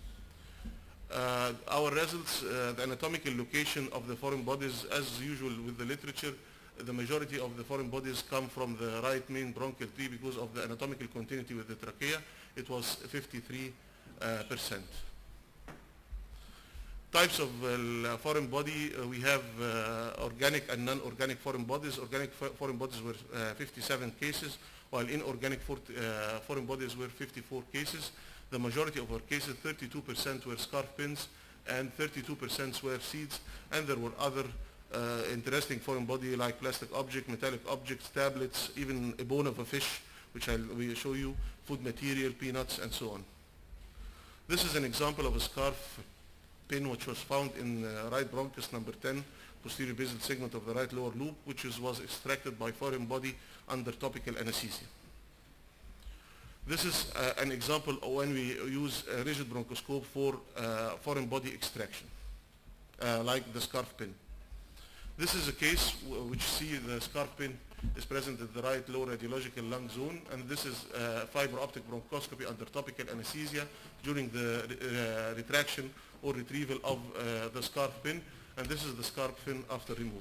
Uh, our results, uh, the anatomical location of the foreign bodies, as usual with the literature, the majority of the foreign bodies come from the right main bronchial tree because of the anatomical continuity with the trachea. It was fifty-three percent. Uh, Types of uh, foreign body, uh, we have uh, organic and non-organic foreign bodies. Organic fo foreign bodies were uh, fifty-seven cases, while inorganic for uh, foreign bodies were fifty-four cases. The majority of our cases, thirty-two percent were scarf pins and thirty-two percent were seeds, and there were other uh, interesting foreign body like plastic object, metallic objects, tablets, even a bone of a fish, which I will show you, food material, peanuts, and so on. This is an example of a scarf pin which was found in uh, right bronchus number ten, posterior basal segment of the right lower loop, which is, was extracted by foreign body under topical anesthesia. This is uh, an example of when we use a rigid bronchoscope for uh, foreign body extraction, uh, like the scarf pin. This is a case which you see the scarf pin is present in the right lower radiological lung zone, and this is uh, fiber optic bronchoscopy under topical anesthesia during the uh, retraction or retrieval of uh, the scarf pin, and this is the scarf pin after removal.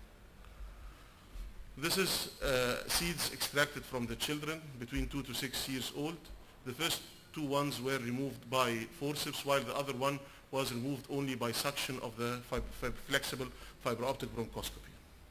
This is uh, seeds extracted from the children between two to six years old. The first two ones were removed by forceps, while the other one was removed only by suction of the fib fib flexible fiber optic bronchoscopy.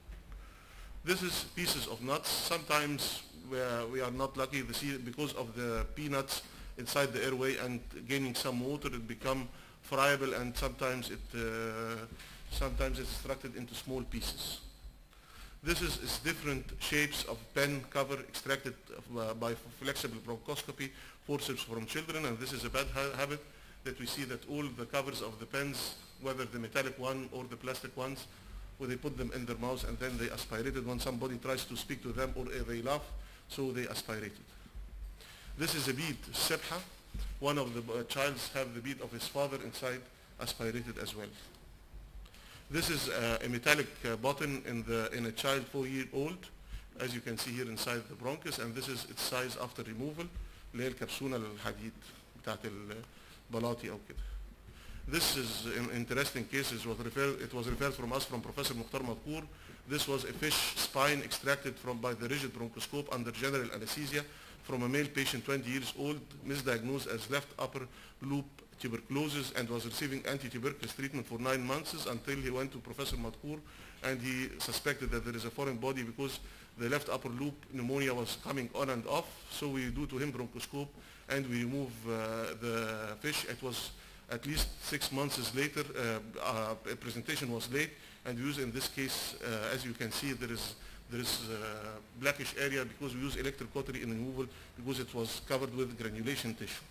This is pieces of nuts. Sometimes we are, we are not lucky to see it because of the peanuts inside the airway and gaining some water, it become friable, and sometimes it uh, sometimes it's extracted into small pieces. This is, is different shapes of pen cover extracted uh, by flexible bronchoscopy, forceps from children, and this is a bad ha habit that we see that all the covers of the pens, whether the metallic one or the plastic ones, where they put them in their mouth and then they aspirate it when somebody tries to speak to them, or uh, they laugh, so they aspirate it. This is a bead, sepha. One of the uh, childs have the bead of his father inside, aspirated as well. This is uh, a metallic uh, button in, the, in a child four-year-old, as you can see here inside the bronchus, and this is its size after removal, اللي هي الكبسونة الحديد بتاعت البلاطي أو كده. This is an interesting case. It was referred, it was referred from us from Professor Mukhtar Madkour. This was a fish spine extracted from by the rigid bronchoscope under general anesthesia from a male patient twenty years old, misdiagnosed as left upper loop tuberculosis, and was receiving anti-tuberculosis treatment for nine months until he went to Professor Madkour, and he suspected that there is a foreign body because the left upper loop pneumonia was coming on and off. So we do to him bronchoscope and we remove uh, the fish. It was at least six months later, uh, uh, a presentation was late, and we use in this case, uh, as you can see, there is there is uh, blackish area because we use electrocautery in removal because it was covered with granulation tissue.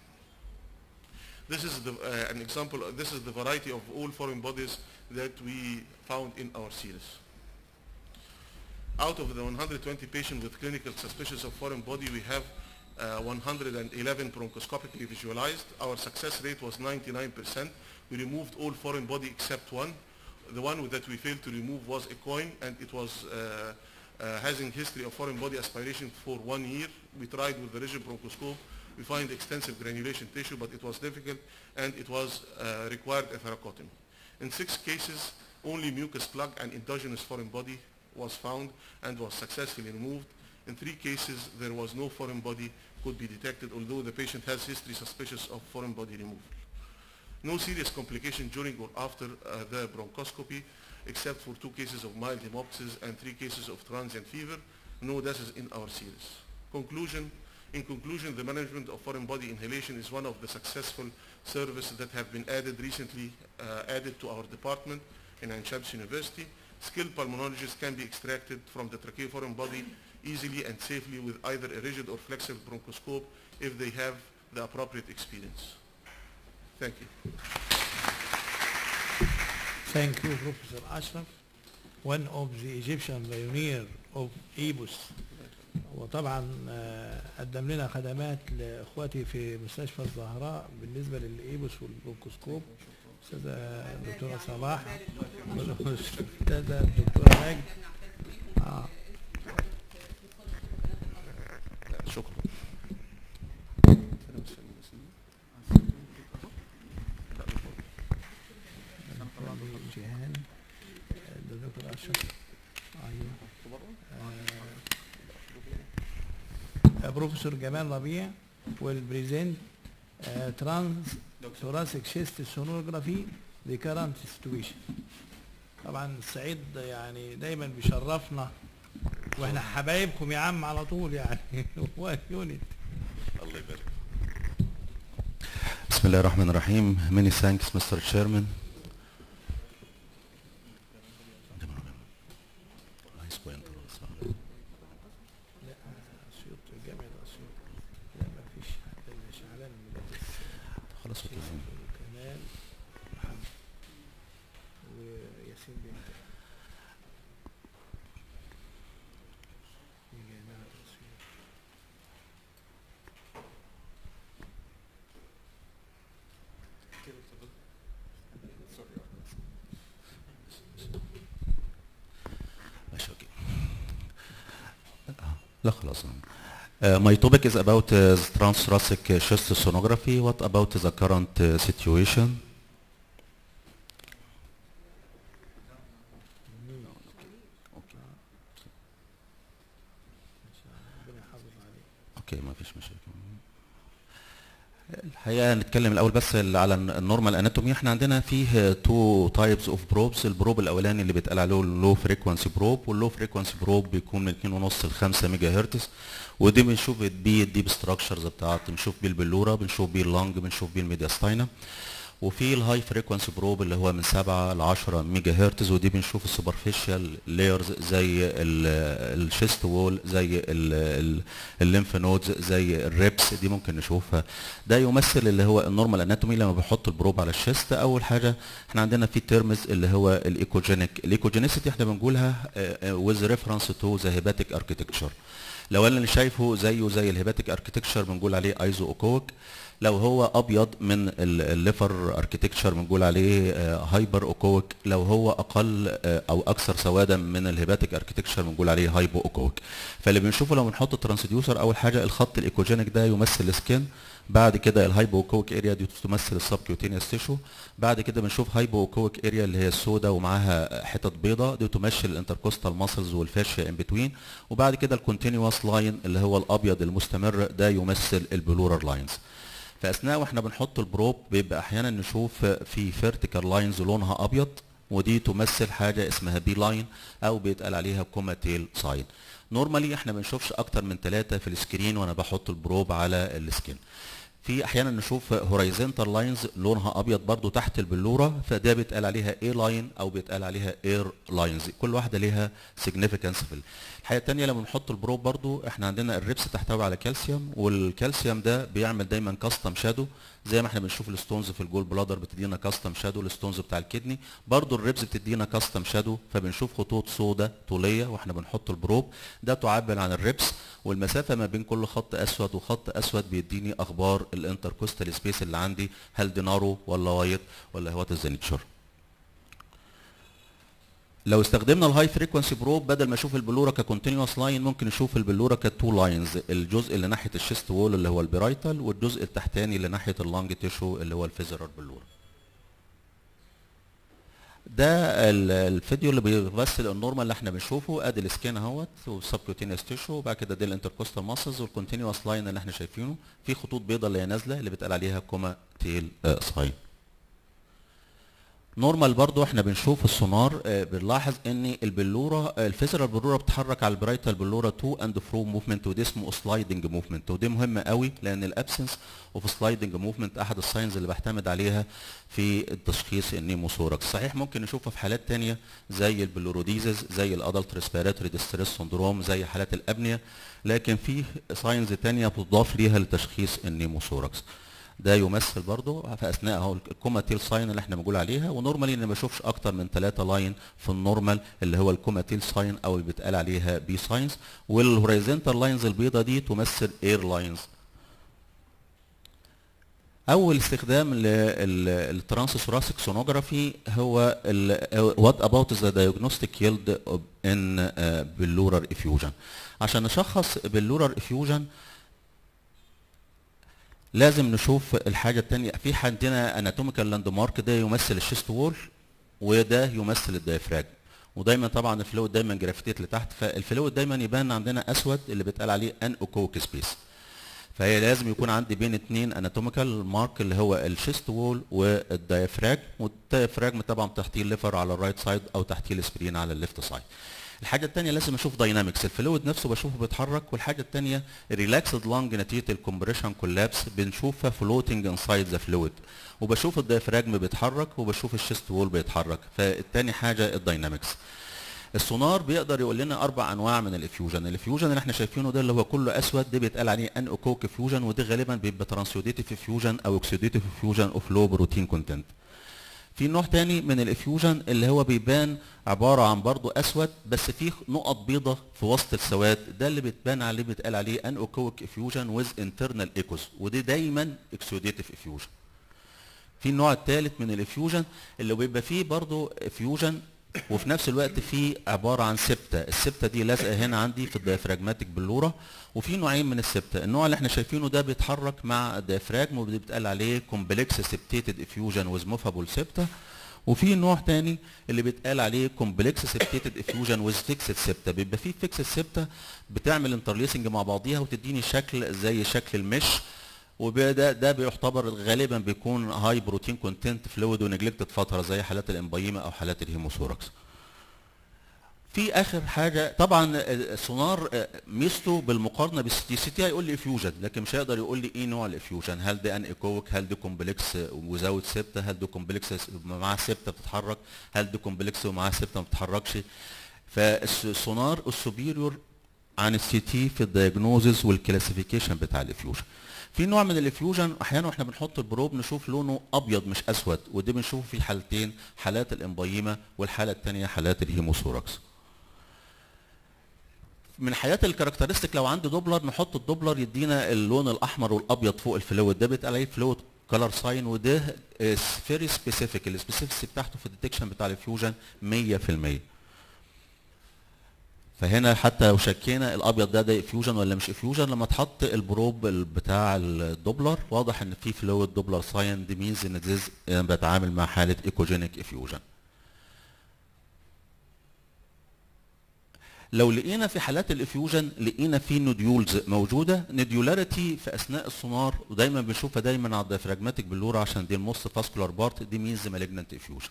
This is the, uh, an example, uh, this is the variety of all foreign bodies that we found in our series. Out of the one hundred twenty patients with clinical suspicions of foreign body, we have uh, one hundred eleven bronchoscopically visualized. Our success rate was ninety-nine percent. We removed all foreign body except one. The one that we failed to remove was a coin, and it was uh, uh, having history of foreign body aspiration for one year. We tried with the rigid bronchoscope. We find extensive granulation tissue, but it was difficult, and it was uh, required a thoracotomy. In six cases, only mucus plug and endogenous foreign body was found and was successfully removed. In three cases, there was no foreign body could be detected, although the patient has history suspicious of foreign body removal. No serious complication during or after uh, the bronchoscopy, except for two cases of mild hemoptysis and three cases of transient fever. No deaths in our series. Conclusion. In conclusion, the management of foreign body inhalation is one of the successful services that have been added recently uh, added to our department in Ain Shams University. Skilled pulmonologists can be extracted from the tracheoforeign body easily and safely with either a rigid or flexible bronchoscope if they have the appropriate experience. Thank you. Thank you, Professor Ashraf. One of the Egyptian pioneer of E B U S. وطبعا قدم لنا خدمات لاخواتي في مستشفى الزهراء بالنسبه للايبوس والبرونكوسكوب. استاذه الدكتوره صلاح والاستاذه الدكتوره ماجد. اه شكرا. جيهان الدكتور اشرف. ايوه بروفيسور جمال ربيع will present uh, trans thoracic chest sonography the current situation. طبعا السعيد يعني دايما بيشرفنا واحنا حبايبكم يا عم على طول يعني. هو يونت. الله يبارك. بسم الله الرحمن الرحيم. Many thanks Mister Chairman. خلاص كمال محمد وياسين بنت ماشي اوكي. لا خلاص. Uh, my topic is about uh, transthoracic uh, chest sonography. What about the current uh, situation? اوكي ما فيش مشاكل. الحقيقه نتكلم الاول بس على النورمال اناتومي. احنا عندنا فيه تو تايبس اوف بروبس. البروب الاولاني اللي بيتقال عليه اللو فريكوانسي بروب، واللو فريكوانسي بروب بيكون من اتنين ونص ل خمسة ميجا هرتز، ودي بنشوف بيه الديب ستراكشرز بتاعت، بنشوف بيه البلوره، بنشوف بيه اللنج، بنشوف بيه الميدياستاينا. وفي الهاي فريكوانسي بروب اللي هو من سبعة ل عشرة ميجا هرتز، ودي بنشوف السوبرفيشال لايرز زي الشيست وول، زي الليمف نودز، زي الريبس، دي ممكن نشوفها. ده يمثل اللي هو النورمال اناتومي. لما بحط البروب على الشيست اول حاجه احنا عندنا في تيرمز اللي هو الايكوجينيك. الايكوجينيسيتي احنا بنقولها ويز ريفرنس تو ذا هيباتيك اركيتكتشر. لو انا اللي شايفه زيه زي الهيباتيك اركيتكتشر بنقول عليه ايزو اوكويك. لو هو ابيض من الليفر اركيتكتشر بنقول عليه هايبر اوكويك. لو هو اقل او اكثر سوادا من الهيباتيك اركيتكتشر بنقول عليه هايبو اوكويك. فاللي بنشوفه لو بنحط الترانسديوسر اول حاجه الخط الايكوجينيك ده يمثل السكين، بعد كده الهايبو اوكويك اريا دي تمثل السبكيوتينيوس تيشو، بعد كده بنشوف هايبو اوكويك اريا اللي هي السوداء ومعاها حتت بيضاء دي تمثل الانتركوستال ماسلز والفاشيا ان بتوين، وبعد كده الكونتينيوس لاين اللي هو الابيض المستمر ده يمثل البلورال لاينز. فاثناء واحنا بنحط البروب بيبقى احيانا نشوف في فيرتيكال لاينز لونها ابيض، ودي تمثل حاجه اسمها بي لاين او بيتقال عليها كوماتيل ساين. نورمالي احنا ما بنشوفش اكتر من ثلاثه في السكرين وانا بحط البروب على السكين. في احيانا نشوف هورايزونتال لاينز لونها ابيض برضو تحت البلوره، فده بيتقال عليها اي لاين او بيتقال عليها اير لاينز، كل واحده ليها سيجنيفيكانس. في الحقيقه الثانيه لما بنحط البروب برضو احنا عندنا الريبس تحتوي على كالسيوم، والكالسيوم ده بيعمل دايما كاستم شادو زي ما احنا بنشوف الستونز في الجول بلادر بتدينا كاستم شادو، الستونز بتاع الكدني برضو الريبس بتدينا كاستم شادو، فبنشوف خطوط سوداء طوليه واحنا بنحط البروب، ده تعبر عن الريبس. والمسافه ما بين كل خط اسود وخط اسود بيديني اخبار الانتركوستال سبيس اللي عندي، هل دي نارو ولا وايت ولا وات از ذا نيتشر. لو استخدمنا الهاي فريكوانسي بروب بدل ما اشوف البلوره ككونتينوس لاين ممكن نشوف البلوره كتو لاينز، الجزء اللي ناحيه الشيست وول اللي هو البرايتال، والجزء التحتاني اللي ناحيه اللانج تيشو اللي هو الفيزرال بلوره. ده الفيديو اللي بيمثل النورمال اللي احنا بنشوفه، ادي السكين اهوت والسبكوتينيوس تيشو، وبعد كده دي الانتركوستال ماسلز والكونتينوس لاين اللي احنا شايفينه، في خطوط بيضاء اللي هي نازله اللي بيتقال عليها كوما تيل ساين. نورمال برضو احنا بنشوف السونار اه بنلاحظ ان البلوره الفيزرال بلوره بتتحرك على البرايتال بلوره تو اند فرو موفمنت، وده اسمه سلايدنج موفمنت، وده مهم قوي لان الابسنس اوف سلايدنج موفمنت احد الساينز اللي بعتمد عليها في التشخيص النيموثوركس. صحيح ممكن نشوفها في حالات ثانيه زي البلوروديزز، زي الادلت ريسبيراتوري ديستريس سندروم، زي حالات الابنيه، لكن في ساينز ثانيه بتضاف ليها لتشخيص النيموثوركس. ده يمثل برضو في اثناء اهو الكوماتيل ساين اللي احنا بنقول عليها، ونورمالي انا ما بشوفش اكتر من ثلاثة لاين في النورمال اللي هو الكوماتيل ساين او اللي بيتقال عليها بي ساينز، والهوريزونتال لاينز البيضاء دي تمثل اير لاينز. اول استخدام للترانس ثوراسيك سونوجرافي هو وات اباوت ذا دايجنوستيك يلد ان بلورال افيوجن. عشان نشخص بلورال افيوجن لازم نشوف الحاجه الثانيه، في عندنا اناتوميكال لاند مارك ده يمثل الشيست وول وده يمثل الدايفراجم، ودايما طبعا الفلويد دايما جرافيتيت لتحت، فالفلويد دايما يبان عندنا اسود اللي بيتقال عليه ان اوكوك سبيس. فهي لازم يكون عندي بين اتنين اناتوميكال مارك اللي هو الشيست وول والدايفراجم، والدايفراجم طبعا تحتيه الليفر على الرايت سايد او تحتيه الاسبرين على الليفت سايد. الحاجه الثانيه لازم اشوف داينامكس الفلويد نفسه بشوفه بيتحرك، والحاجه الثانيه ريلاكسد لانج نتيجه الكومبريشن كولابس بنشوفها فلوتنج انسايد ذا فلويد، وبشوف الدايفراجم بيتحرك وبشوف الشيست وول بيتحرك. فالثاني حاجه الداينامكس. السونار بيقدر يقول لنا اربع انواع من الافيوجن. الافيوجن اللي احنا شايفينه ده اللي هو كله اسود ده بيتقال عليه ان اوكوك افيوجن، وده غالبا بيبقى ترانسيوديتيف افيوجن او اكسيديتيف افيوجن اوف لو بروتين كونتنت. في نوع تاني من الافيوجن اللي هو بيبان عباره عن برضه اسود بس فيه نقط بيضة في وسط السواد، ده اللي بتبان عليه بيتقال عليه ان اوكوك افيوجن ويز انترنال ايكوز، وده دايما اكسيديتيف افيوجن. في النوع الثالث من الافيوجن اللي بيبقى فيه برضه افيوجن وفي نفس الوقت في عباره عن سبته، السبته دي لازقه هنا عندي في الديافراجماتيك بلوره. وفي نوعين من السبته، النوع اللي احنا شايفينه ده بيتحرك مع الديافراجم وبيتقال عليه كومبلكس سبتيتد افيوجن ويز موفابل سبته، وفي نوع تاني اللي بيتقال عليه كومبلكس سبتيتد افيوجن ويز فيكسد سبته، بيبقى فيه فيكسد سبته بتعمل انترليسنج مع بعضيها وتديني شكل زي شكل المش، وده ده بيعتبر غالبا بيكون هاي بروتين كونتنت فلويد ونجلكتد فتره زي حالات الامبايما او حالات الهيموثوركس. في اخر حاجه طبعا السونار ميزته بالمقارنه بالسي سي تي هيقول لي افيوجن، لكن مش هيقدر يقول لي ايه نوع الافيوجن، هل ده ان ايكوك، هل ده كومبلكس وزاوت سبته، هل ده كومبلكس معاه سبته بتتحرك، هل ده كومبلكس ومعاه سبته ما بتتحركش. فالسونار السوبيريور عن السي تي في الدايجنوزز والكلاسيفيكيشن بتاع الافيوجن. في نوع من الافيوجن احيانا واحنا بنحط البروب نشوف لونه ابيض مش اسود، وده بنشوفه في حالتين، حالات الامبايما والحاله الثانيه حالات الهيموثوركس. من حياه الكاركترستيك لو عندي دوبلر نحط الدوبلر يدينا اللون الاحمر والابيض فوق الفلويد، ده بيتقال عليه فلويد كلر ساين، وده فيري سبيسيفيك، السبيسيفيسي بتاعته في الديتكشن بتاع الافيوجن مية في المية. فهنا حتى لو شكينا الابيض ده ده افيوجن ولا مش افيوجن، لما تحط البروب بتاع الدوبلر واضح ان في فلويد دوبلر ساين، دي مينز ان ديز بتعامل مع حاله ايكوجينيك افيوجن. لو لقينا في حالات الافيوجن لقينا في نوديولز موجوده، نوديولاريتي في اثناء السونار ودايما بنشوفها دايما على الديافراجماتيك بلوره عشان دي الموست فاسكولار بارت، دي مينز مالجنانت افيوجن.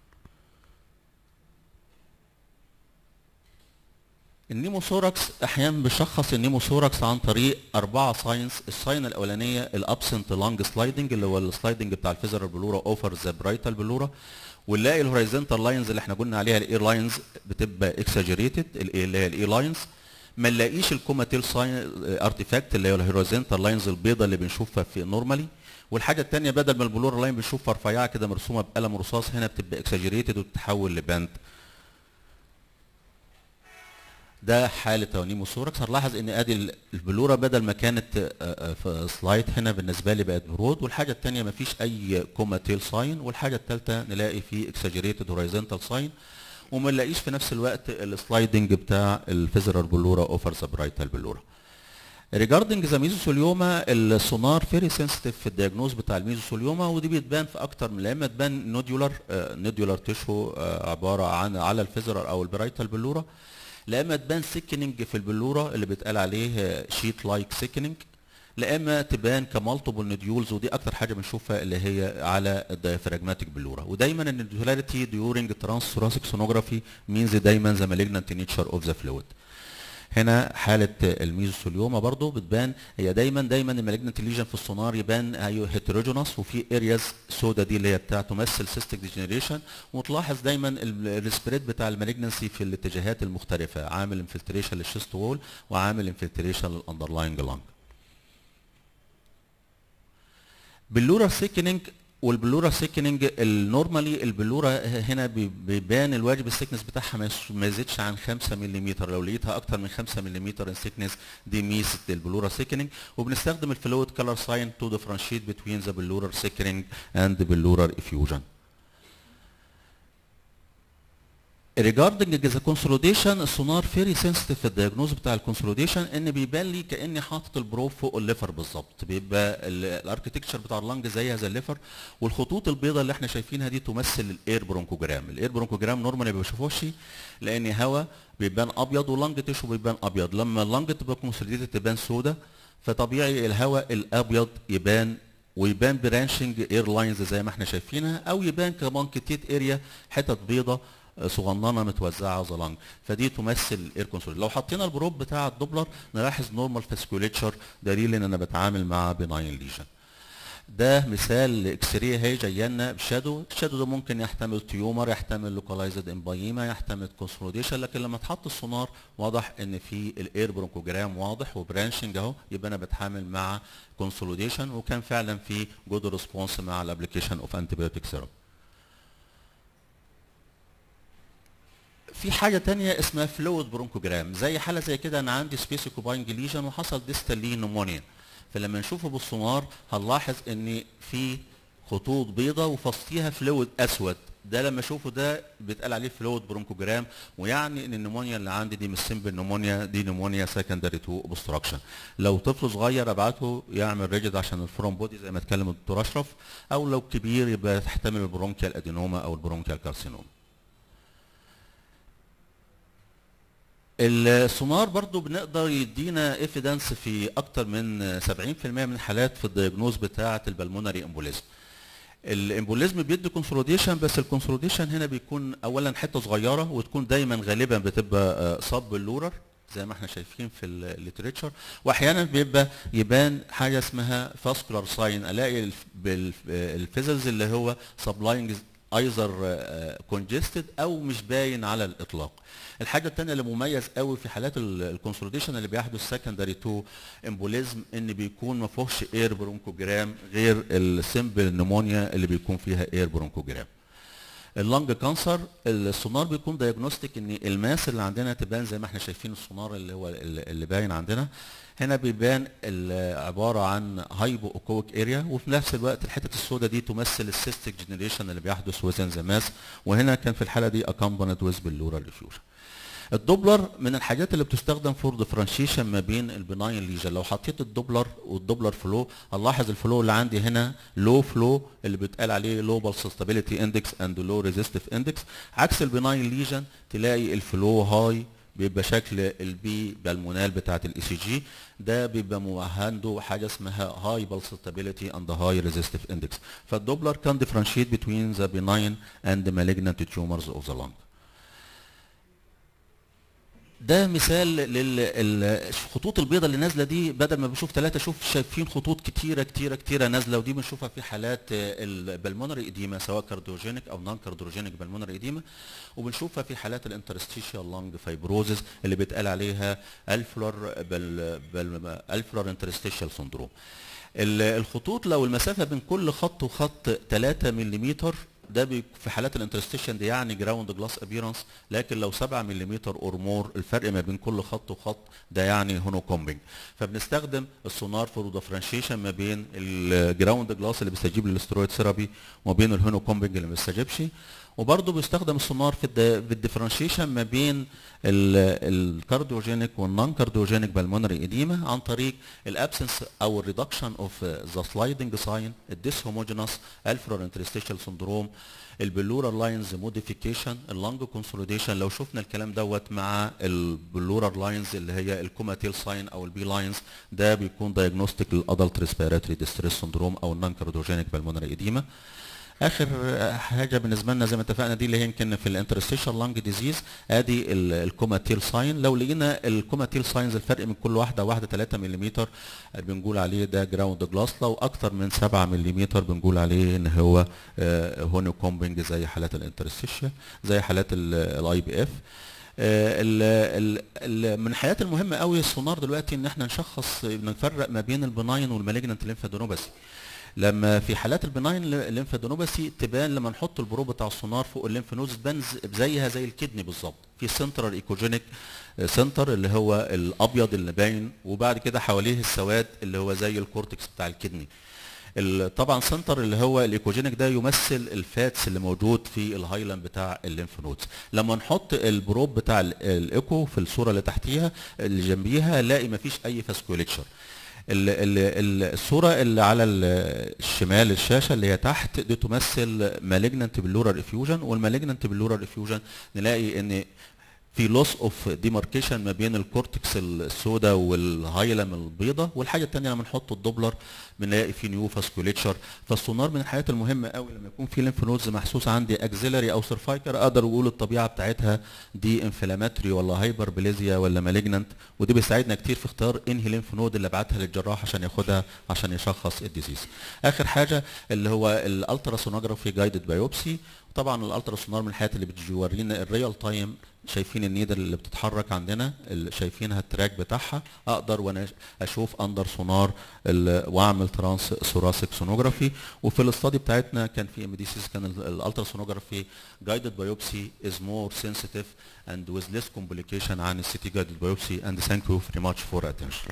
النيموثوركس احيانا بشخص النيموثوركس عن طريق اربعه ساينز. الساين الاولانيه الابسنت لانج سلايدنج اللي هو السلايدنج بتاع الفيزرال بلورا اوفر ذا برايتال بلورا، ونلاقي الهوريزونتال لاينز اللي احنا قلنا عليها الاي لاينز بتبقى اكساجريتد اللي هي الاي لاينز، ما نلاقيش الكوماتيل ساين ارتيفاكت اللي هي الهوريزونتال لاينز البيضاء اللي بنشوفها في نورمالي. والحاجه الثانيه بدل ما البلورا لاين بنشوفها رفيعه كده مرسومه بقلم رصاص، هنا بتبقى اكساجريتد وتتحول لباند. ده حاله نيموثوركس. هنلاحظ ان ادي البلوره بدل ما كانت في سلايد هنا بالنسبه لي بقت برود، والحاجه الثانيه ما فيش اي كوماتيل ساين، والحاجه الثالثه نلاقي في اكساجريتد هورايزونتال ساين، وما نلاقيش في نفس الوقت السلايدنج بتاع الفيزرال بلورا اوفر ذا برايتال بلورا. ريجاردنج ذا ميزوثيليوما السونار فيري سنسيتيف في الدياجنوز بتاع الميزوثيليوما، ودي بتبان في اكتر من، يا اما تبان نوديولار نوديولار تيشو عباره عن على الفيزرال او البرايتال بلورا، لا اما تبان سيكننج في البلوره اللي بيتقال عليه شيت لايك سيكننج، لا اما تبان كمالتيبل نوديولز، ودي اكتر حاجه بنشوفها اللي هي على الديافراجماتيك بلوره. ودايما النوديولاريتي ديورنج ترانس ثوراسيك سونوجرافي مينز دايما ذا مالجنانت نيتشر اوف ذا فلويد. هنا حاله الميزوثيليوما برضو بتبان هي دايما دايما المالجنانت ليجن في السونار يبان هيتروجينوس، وفي ارياز سودا دي اللي هي بتاع تمثل سيستيك ديجنريشن، وتلاحظ دايما السبريد بتاع المالجنسي في الاتجاهات المختلفه، عامل انفلتريشن للشيست وول وعامل انفلتريشن للاندرلاينج لانج. بلورا سيكننج والبلورا سيكننج النورمالي البلورا هنا بيبان الواجب السيكنس بتاعها ما يزيدش عن خمسة ملم، لو لقيتها اكتر من خمسة ملم السيكنس دي ميزه البلورا سيكننج، وبنستخدم الفلويد كلر ساين تو ديفرنشيت بتوين ذا بلورا سيكننج اند بلورا افيوجن. ريجاردنج ذا كونسوليديشن السونار فيري سنسيتيف في الدياجنوز بتاع الكونسوليديشن، ان بيبان لي كاني حاطط البروب فوق الليفر بالظبط، بيبقى الاركتكتشر بتاع اللنج زيها زي الليفر، والخطوط البيضاء اللي احنا شايفينها دي تمثل الاير برونكوجرام. الاير برونكوجرام نورمالي ما بشوفوش لان هوا بيبان ابيض واللنج تيشو بيبان ابيض، لما اللنج تبقى كونسوليديتد تبان سودا، فطبيعي الهواء الابيض يبان، ويبان برانشنج ايرلاينز زي ما احنا شايفينها، او يبان كمان كتيت اريا حتت بيضه صغننه متوزعه ظلام، فدي تمثل اير كونسول. لو حطينا البروب بتاع الدوبلر نلاحظ نورمال فاسكوليتشر، دليل ان انا بتعامل مع بناين ليجن. ده مثال لاكس راي هي جايه لنا بشادو، الشادو ده ممكن يحتمل تيومر، يحتمل لوكالايزد امبايما، يحتمل كونسوليديشن، لكن لما اتحط السونار واضح ان في الاير برونكوجرام واضح وبرانشنج اهو، يبقى انا بتعامل مع كونسوليديشن، وكان فعلا في جود ريسبونس مع الابلكيشن اوف انتيبيوتيك سيرم. في حاجه ثانيه اسمها فلويد برونكوجرام، زي حاله زي كده انا عندي سبيس اوكوباينج ليجن وحصل ديستال نمونيا، فلما نشوفه بالسونار هنلاحظ ان في خطوط بيضاء وفصليها فلويد اسود، ده لما اشوفه ده بيتقال عليه فلويد برونكوجرام، ويعني ان النمونيا اللي عندي دي مش سمبل نمونيا، دي نمونيا سكندري تو اوبستراكشن. لو طفل صغير ابعته يعمل ريجد عشان الفورم بودي زي ما اتكلم الدكتور اشرف، او لو كبير يبقى تحتمل البرونكيال ادينوما او البرونكيال كارسينوما. السونار برضو بنقدر يدينا ايفيدنس في اكتر من سبعين في المية من الحالات في الدياجنوز بتاعه البلمونري امبوليزم. الامبوليزم بيدي كونسوليديشن، بس الكونسوليديشن هنا بيكون اولا حته صغيره، وتكون دايما غالبا بتبقى صب اللورر زي ما احنا شايفين في الليتريتشر، واحيانا بيبقى يبان حاجه اسمها فاسكولار ساين، الاقي الفيزلز اللي هو سبلاينج ايزر كونجستد او مش باين على الاطلاق. الحاجه الثانيه اللي مميز قوي في حالات الكونسوليديشن اللي بيحدث سكندري تو امبوليزم ان بيكون ما فيهوش اير برونكوجرام غير السمبل نمونيا اللي بيكون فيها اير برونكوجرام. اللنج كانسر السونار بيكون دايجنوستيك ان الماس اللي عندنا تبان زي ما احنا شايفين السونار اللي هو اللي باين عندنا هنا، بيبان عباره عن هايبو اوكويك اريا، وفي نفس الوقت الحته السوداء دي تمثل السيستيك جنريشن اللي بيحدث وزن ذا ماس، وهنا كان في الحاله دي اكمبانيد ويز باللورال ديفيوجن. الدوبلر من الحاجات اللي بتستخدم فور ديفرنشيشن ما بين البناين ليجن. لو حطيت الدوبلر والدوبلر فلو هنلاحظ الفلو اللي عندي هنا لو فلو اللي بيتقال عليه لو بالس ستابيليتي اندكس اند لو ريزيستيف اندكس، عكس البناين ليجن تلاقي الفلو هاي بيبقى شكل البي بالمونال بتاعت الاي سي جي، ده بيبقى عنده حاجه اسمها هاي بالس ستابيليتي اند هاي ريزيستيف اندكس. فالدوبلر كان ديفرنشيت بين ذا بناين اند مالجنانت تيومرز اوف ذا لانج. ده مثال للخطوط البيضاء اللي نازله دي، بدل ما بشوف ثلاثه شوف شايفين خطوط كتيره كتيره كتيره نازله، ودي بنشوفها في حالات البلمونري اديما سواء كارديوجينيك او نون كارديوجينيك بلمونري اديما، وبنشوفها في حالات الانترستيشيال لانج فايبروزز اللي بيتقال عليها الفلور بل بل الفلور انترستيشيال سندروم. الخطوط لو المسافه بين كل خط وخط ثلاثة ملم ده في حالات الانترستيشن دي يعني جراوند جلاس ابيرنس، لكن لو سبعة ملم اور مور الفرق ما بين كل خط وخط ده يعني هونو كومبنج. فبنستخدم السونار فور ديفرنشيشن ما بين الجراوند جلاس اللي بيستجيب للاسترويد ثيرابي وما بين الهونو كومبنج اللي ما بيستجيبش، وبرضه بيستخدم السونار في الديفرنشيشن ما بين الكارديوجينيك والنون كارديوجينيك بالمونري اديما عن طريق الابسنس او الريدكشن اوف ذا سلايدنج ساين، الديسهوموجينوس الفلور انترستيشال سندروم، البلورال لاينز موديفيكيشن، اللانج كونسوليديشن. لو شفنا الكلام دوت مع البلورال لاينز اللي هي الكوماتيل ساين او البي لاينز، ده بيكون دايجنوستيك للادلت ريسبيراتوري ديستريس سندروم او النون كارديوجينيك بالمونري اديما. اخر حاجه بالنسبه لنا زي ما اتفقنا دي اللي هي يمكن في الانترستيشال لانج ديزيز، ادي الكوماتيل ساين. لو لقينا الكوماتيل ساينز الفرق من كل واحده واحده ثلاثة ملم بنقول عليه ده جراوند جلاس، لو اكتر من سبعة ملم بنقول عليه ان هو هونو كومبنج زي حالات الانترستيشال زي حالات الاي بي اف. من الحاجات المهمه قوي السونار دلوقتي ان احنا نشخص نفرق ما بين البناين والمالجنانت ليمفادينوباثي. لما في حالات البناين الليمفادينوباثي تبان لما نحط البروب بتاع السونار فوق الليمف نودز تبان زيها زي الكدني بالظبط، في سنترال ايكوجينيك سنتر اللي هو الابيض اللي باين، وبعد كده حواليه السواد اللي هو زي الكورتكس بتاع الكدني. طبعا سنتر اللي هو الايكوجينيك ده يمثل الفاتس اللي موجود في الهايلاند بتاع الليمف نودز. لما نحط البروب بتاع الايكو في الصوره اللي تحتيها اللي جنبيها نلاقي مفيش اي فاسكوليتشر. الصوره اللي على الشمال الشاشه اللي هي تحت دي تمثل مالجنانت بلورال افيوجن، والمالجنانت بلورال افيوجن نلاقي ان في لوس اوف ديماركيشن ما بين الكورتكس السوداء والهايلم البيضاء. والحاجه الثانيه لما نحط الدوبلر بنلاقي في نيو فاسكوليتشر. فالسونار من الحاجات المهمه قوي لما يكون في ليمف نودز محسوس عندي اكزيلري او سيرفايكر، اقدر اقول الطبيعه بتاعتها دي انفلاماتوري ولا هايبر بليزيا ولا مالجنانت، ودي بيساعدنا كتير في اختيار انهي ليمف نود اللي ابعتها للجراح عشان ياخدها عشان يشخص الديزيز. اخر حاجه اللي هو الالتراسونوجرافي جايدد بايوبسي. طبعا الالتراسونار من الحاجات اللي بتورينا الريال تايم، شايفين النيدل اللي بتتحرك عندنا، اللي شايفينها التراك بتاعها، اقدر وانا اشوف اندر سونار واعمل ترانس ثوراسيك سونوجرافي. وفي الاستادي بتاعتنا كان في ام دي سيز كان الالتراسونوجرافي جايدد بايوبسي از مور سنسيتيف اند ويز ليس كومبليكيشن عن السي تي جايدد بايوبسي. اند ثانك يو فيري ماتش فور اتنشن.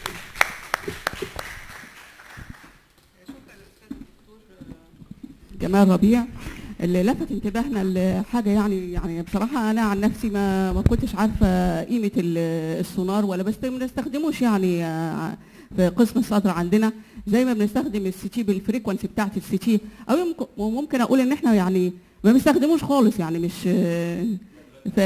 جمال ربيع اللي لفت انتباهنا لحاجه، يعني يعني بصراحه انا عن نفسي ما ما كنتش عارفه قيمه السونار ولا بس ما بنستخدموش يعني في قسم الصدر عندنا زي ما بنستخدم السي تي بالفريكونسي بتاعت السي تي، او ممكن اقول ان احنا يعني ما بنستخدموش خالص يعني مش ف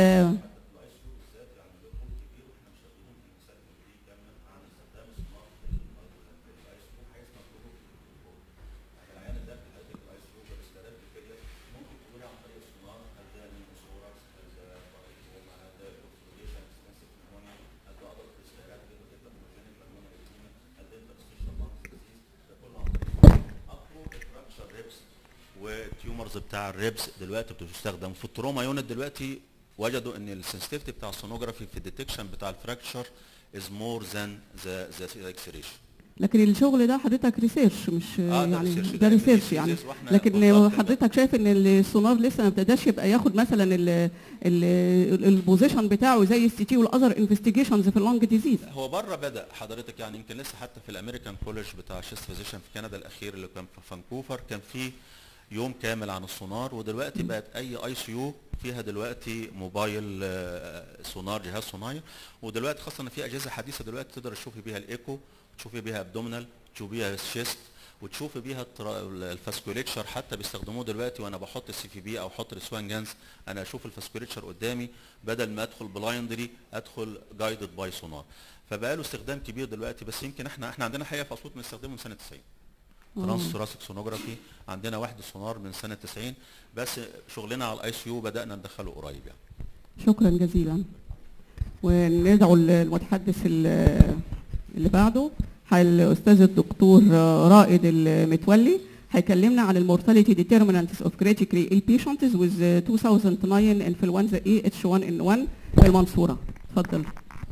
والتيومرز بتاع الريبس دلوقتي بتستخدم في التروما يونت. دلوقتي وجدوا ان السنسيتيفيتي بتاع السونوجرافي في الديتكشن بتاع الفراكشر از مور ذان ذا ذا اكسريشن. لكن الشغل ده حضرتك ريسيرش مش آه ده يعني ريسيرش ده ريسيرش يعني، لكن حضرتك شايف ان السونار لسه ما ابتداش يبقى ياخد مثلا البوزيشن بتاعه زي السي تي والاذر انفستيجيشنز في اللونج ديزيز؟ هو بره بدا حضرتك يعني يمكن لسه حتى في الامريكان كولج بتاع شيست فيزيشن في كندا الاخير اللي كان في فانكوفر كان في يوم كامل عن السونار. ودلوقتي بقت اي اي سي يو فيها دلوقتي موبايل سونار، جهاز صناعي. ودلوقتي خاصه ان في اجهزه حديثه دلوقتي تقدر تشوفي بيها الايكو، تشوفي بيها ابدومينال، تشوفي بيها الشيست، وتشوفي بيها الفاسكوليتشر. حتى بيستخدموه دلوقتي وانا بحط السي في بي او احط السوان جانز، انا اشوف الفاسكوليتشر قدامي بدل ما ادخل بلايندلي ادخل جايدد باي سونار. فبقى له استخدام كبير دلوقتي. بس يمكن احنا احنا عندنا حقيقه في اسيوط بنستخدمه من سنه تسعين. ترانس ثوراسيك سونوجرافي عندنا وحده سونار من سنه تسعين، بس شغلنا على الاي سي يو بدانا ندخله قريب يعني. شكرا جزيلا. وندعو المتحدث اللي بعده الاستاذ الدكتور رائد المتولي، هيكلمنا عن المورتاليتي ديترمينانتس اوف كريتيكلي ill patients with two thousand nine influenza A H one N one في المنصوره. اتفضل.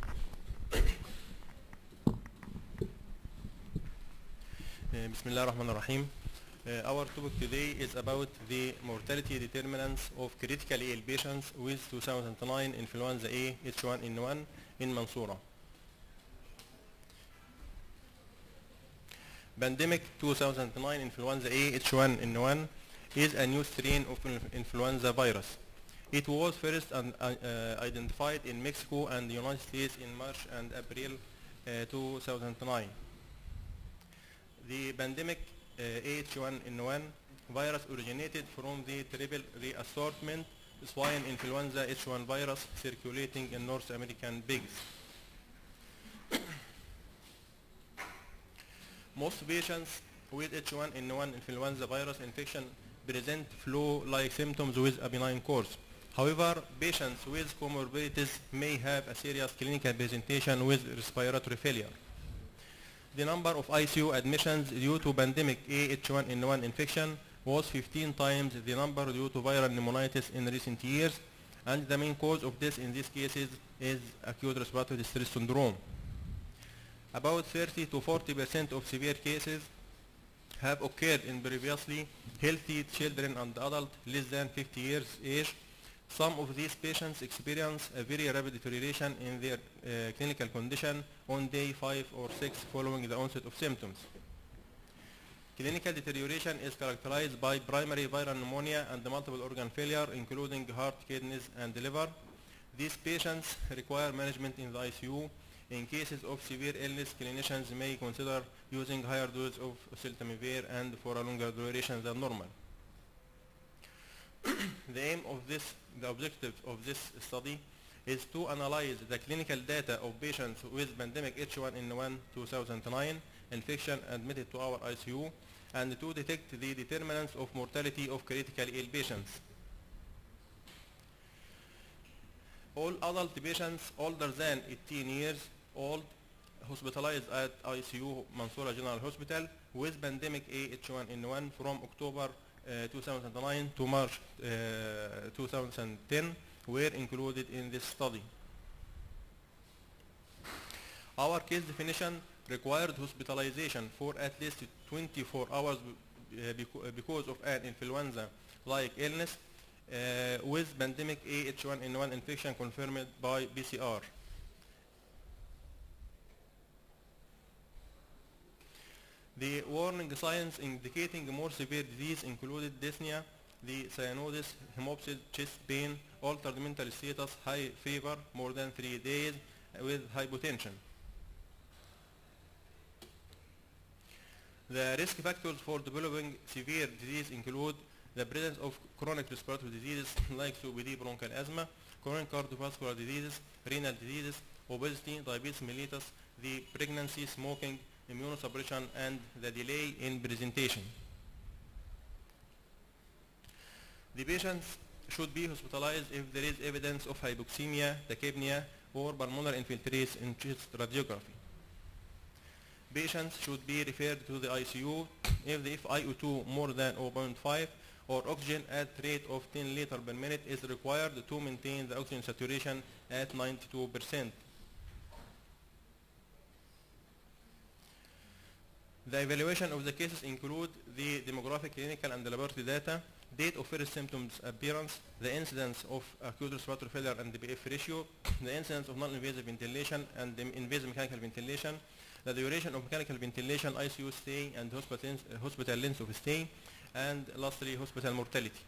بسم الله الرحمن الرحيم. Uh, our topic today is about the mortality determinants of critically ill patients with two thousand nine influenza A H one N one in Mansoura. Pandemic two thousand nine influenza A H one N one is a new strain of influenza virus. It was first un, uh, identified in Mexico and the United States in March and April uh, two thousand nine. The pandemic uh, A H one N one virus originated from the triple reassortment swine influenza H one virus circulating in North American pigs. Most patients with H one N one influenza virus infection present flu-like symptoms with a benign course. However, patients with comorbidities may have a serious clinical presentation with respiratory failure. The number of I C U admissions due to pandemic A H one N one infection was fifteen times the number due to viral pneumonitis in recent years, and the main cause of death in these cases is acute respiratory distress syndrome. About thirty to forty percent of severe cases have occurred in previously healthy children and adults less than fifty years age. Some of these patients experience a very rapid deterioration in their uh, clinical condition on day five or six following the onset of symptoms. Clinical deterioration is characterized by primary viral pneumonia and multiple organ failure, including heart, kidneys, and liver. These patients require management in the I C U. In cases of severe illness, clinicians may consider using higher doses of oseltamivir and for a longer duration than normal. The aim of this, the objective of this study is to analyze the clinical data of patients with pandemic H one N one two thousand nine infection admitted to our I C U and to detect the determinants of mortality of critically ill patients. All adult patients older than eighteen years old hospitalized at I C U Mansoura General Hospital with pandemic H one N one from October uh, two thousand nine to March uh, two thousand ten were included in this study. Our case definition required hospitalization for at least twenty-four hours uh, beco because of an influenza-like illness uh, with pandemic H one N one infection confirmed by P C R. The warning signs indicating more severe disease included dyspnea, the cyanosis, hemoptysis, chest pain, altered mental status, high fever, more than three days with hypotension. The risk factors for developing severe disease include the presence of chronic respiratory diseases like C O P D, bronchial asthma, chronic cardiovascular diseases, renal diseases, obesity, diabetes mellitus, the pregnancy, smoking, immunosuppression, and the delay in presentation. The patients should be hospitalized if there is evidence of hypoxemia, tachypnea, or pulmonary infiltrates in chest radiography. Patients should be referred to the I C U if the F i O two more than zero point five or oxygen at rate of ten liters per minute is required to maintain the oxygen saturation at ninety-two percent. The evaluation of the cases include the demographic, clinical, and laboratory data, date of first symptoms appearance, the incidence of acute respiratory failure and the B F ratio, the incidence of non-invasive ventilation and the invasive mechanical ventilation, the duration of mechanical ventilation, I C U stay, and hospital, uh, hospital length of stay, and lastly, hospital mortality.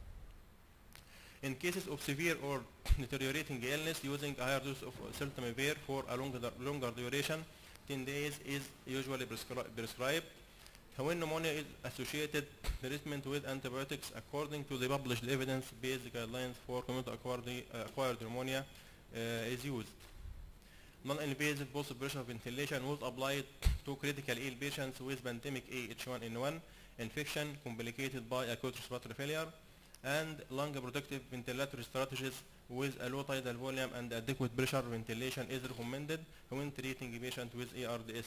In cases of severe or deteriorating illness, using a higher dose of oseltamivir for a longer, longer duration, ten days is usually prescri prescribed. When pneumonia is associated treatment with antibiotics according to the published evidence-based guidelines for community-acquired acquired pneumonia uh, is used. Non-invasive post-pressure ventilation was applied to critical ill patients with pandemic H one N one infection complicated by acute respiratory failure, and lung protective ventilatory strategies with a low tidal volume and adequate pressure ventilation is recommended when treating a patient with A R D S.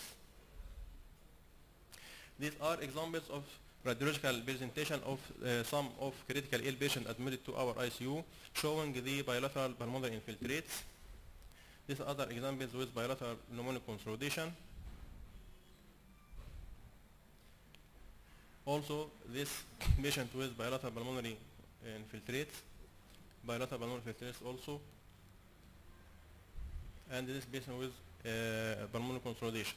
These are examples of radiological presentation of uh, some of critical ill patients admitted to our I C U, showing the bilateral pulmonary infiltrates. These are other examples with bilateral pneumonic consolidation. Also, this patient with bilateral pulmonary infiltrates, bilateral pulmonary infiltrates also, and this patient with uh, pulmonary consolidation.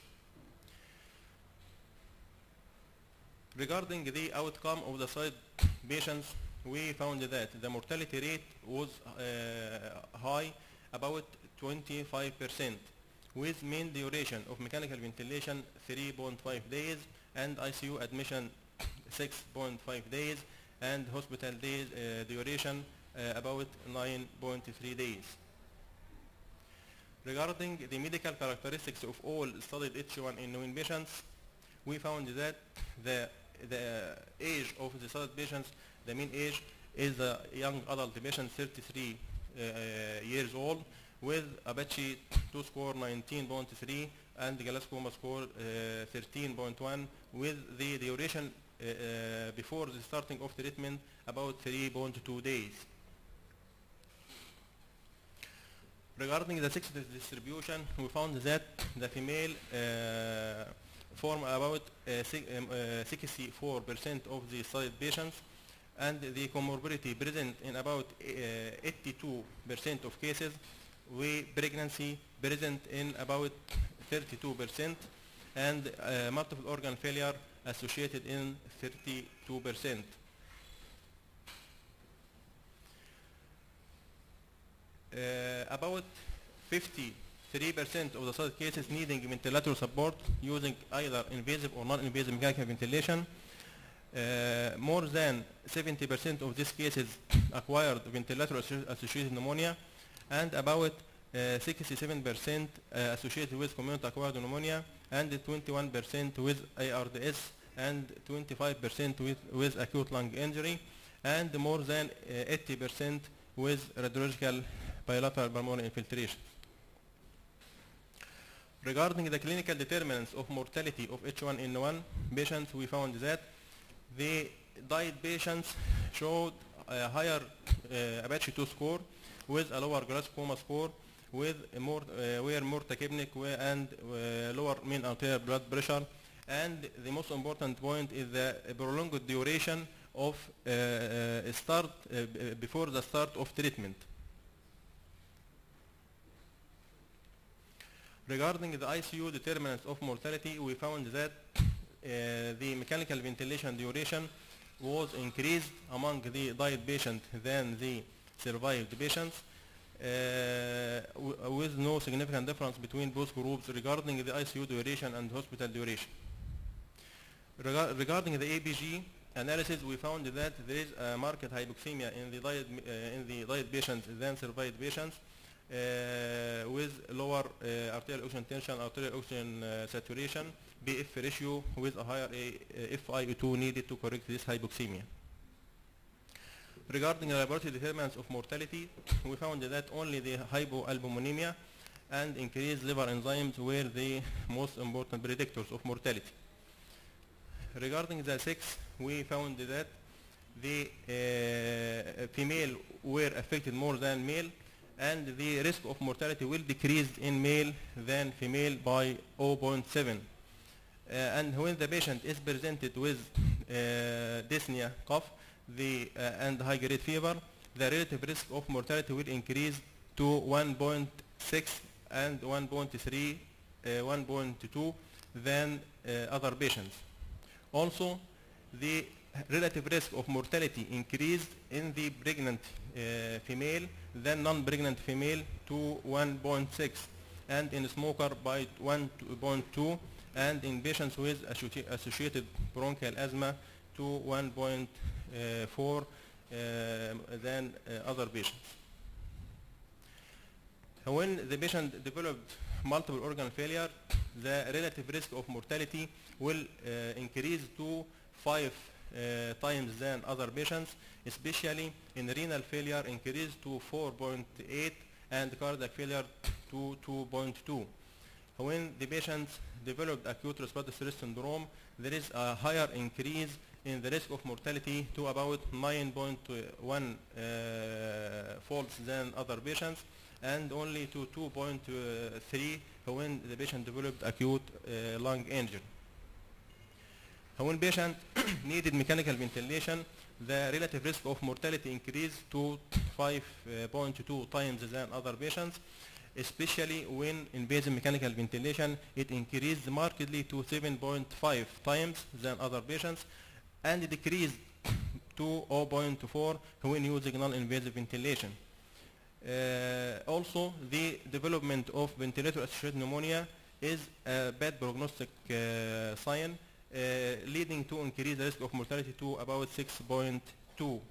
Regarding the outcome of the side patients, we found that the mortality rate was uh, high, about twenty-five percent, with mean duration of mechanical ventilation three point five days and I C U admission six point five days, and hospital days uh, duration uh, about nine point three days. Regarding the medical characteristics of all studied H one N one patients, we found that the the age of the studied patients, the mean age is a young adult patient, thirty-three uh, years old, with Apache two score nineteen point three and Glasgow score uh, thirteen point one, with the duration uh, uh, before the starting of treatment about three point two days. Regarding the sex distribution, we found that the female uh, form about sixty-four percent uh, of the studied patients, and the comorbidity present in about eighty-two percent of cases, with pregnancy present in about thirty-two percent, and uh, multiple organ failure associated in thirty-two percent. Uh, about fifty-three percent of the studied cases needing ventilator support using either invasive or non-invasive mechanical ventilation. Uh, more than seventy percent of these cases acquired ventilator associated pneumonia, and about sixty-seven percent uh, associated with community acquired pneumonia, and twenty-one percent with A R D S, and twenty-five percent with, with acute lung injury, and more than uh, eighty percent with radiological bilateral pulmonary infiltration. Regarding the clinical determinants of mortality of H one N one patients, we found that the diet patients showed a higher uh, Apache two score with a lower Glasgow score, with a more, uh, were more tachypnic and uh, lower mean arterial blood pressure, and the most important point is the prolonged duration of uh, uh, start uh, before the start of treatment. Regarding the I C U determinants of mortality, we found that uh, the mechanical ventilation duration was increased among the diet patients than the survived patients, uh, with no significant difference between both groups regarding the I C U duration and hospital duration. Rega regarding the A P G analysis, we found that there is a marked hypoxemia in the diet, uh, in the diet patients than survived patients, Uh, with lower uh, arterial oxygen tension, arterial oxygen uh, saturation, B F ratio, with a higher uh, F i O two needed to correct this hypoxemia. Regarding the laboratory determinants of mortality, we found that only the hypoalbuminemia and increased liver enzymes were the most important predictors of mortality. Regarding the sex, we found that the uh, female were affected more than male, and the risk of mortality will decrease in male than female by zero point seven. Uh, and when the patient is presented with uh, dyspnea, cough, the, uh, and high-grade fever, the relative risk of mortality will increase to one point six and one point three, uh, one point two than uh, other patients. Also, the relative risk of mortality increased in the pregnant uh, female than non-pregnant female to one point six, and in smoker by one point two, and in patients with associated bronchial asthma to one point four uh, than uh, other patients. When the patient developed multiple organ failure, the relative risk of mortality will uh, increase to five uh, times than other patients, especially in renal failure increased to four point eight and cardiac failure to two point two. When the patients developed acute respiratory distress syndrome, there is a higher increase in the risk of mortality to about nine point one uh, folds than other patients, and only to two point three when the patient developed acute uh, lung injury. When patient needed mechanical ventilation, the relative risk of mortality increased to five point two times than other patients, especially when invasive mechanical ventilation, it increased markedly to seven point five times than other patients, and decreased to zero point four when using non-invasive ventilation. Uh, also, the development of ventilator-associated pneumonia is a bad prognostic uh, sign, uh, leading to increased risk of mortality to about six point two.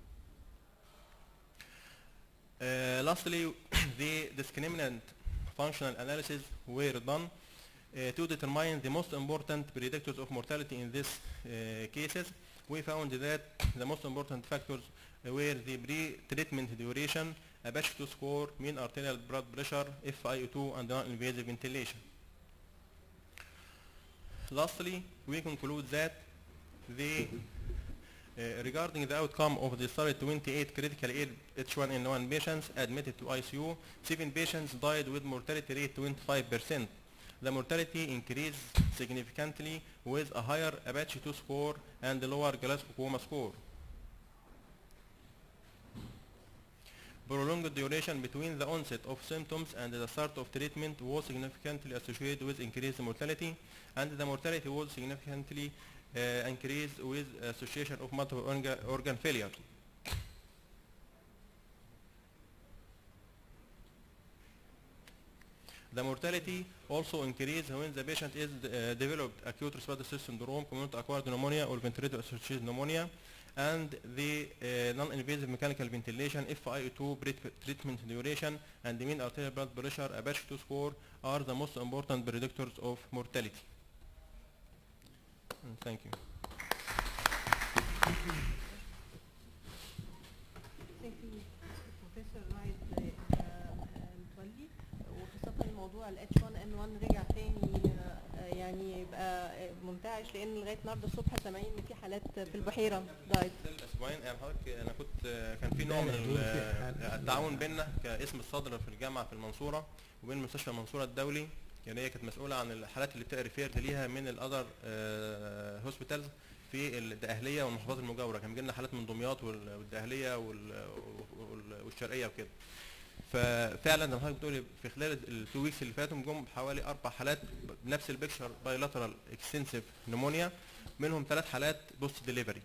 Uh, lastly, the discriminant functional analysis were done uh, to determine the most important predictors of mortality in these uh, cases. We found that the most important factors were the pre-treatment duration, Apache two score, mean arterial blood pressure, F i O two, and non-invasive ventilation. Lastly, we conclude that the Uh, regarding the outcome of the study, twenty-eight critical ill H one N one patients admitted to I C U, seven patients died with mortality rate twenty-five percent. The mortality increased significantly with a higher Apache two score and a lower Glasgow Coma score. Prolonged duration between the onset of symptoms and the start of treatment was significantly associated with increased mortality, and the mortality was significantly Uh, increase with association of multiple organ, organ failure. The mortality also increased when the patient is uh, developed acute respiratory distress syndrome, community acquired pneumonia, or ventilator associated pneumonia, and the uh, non-invasive mechanical ventilation F I O two treatment duration and the mean arterial blood pressure Apache two score are the most important predictors of mortality. And thank you. Thank you, Professor Raid متولي. وخاصة موضوع ال إتش وان إن وان رجع تاني آه، يعني يبقى منتعش، لأن لغاية النهارده الصبح سامعين إن في حالات في البحيرة ضاعت. الاسبوعين يعني حضرتك انا كنت كان في نوع من ال- التعاون بيننا كاسم الصدر في الجامعه في المنصوره وبين مستشفى المنصوره الدولي، يعني هي كانت مسؤوله عن الحالات اللي بتبقى ريفيرد ليها من الاذر هوسبيتالز في الدقهليه والمحافظات المجاوره. كان بيجي لنا حالات من دمياط وال- والدقهليه وال- وال- والشرقيه وكده. ففعلا زي ما حضرتك بتقولي في خلال التو ويكس اللي فاتوا جم حوالي اربع حالات بنفس البيكشر بايلاترال اكستنسيف نمونيا، منهم ثلاث حالات بوست ديليفري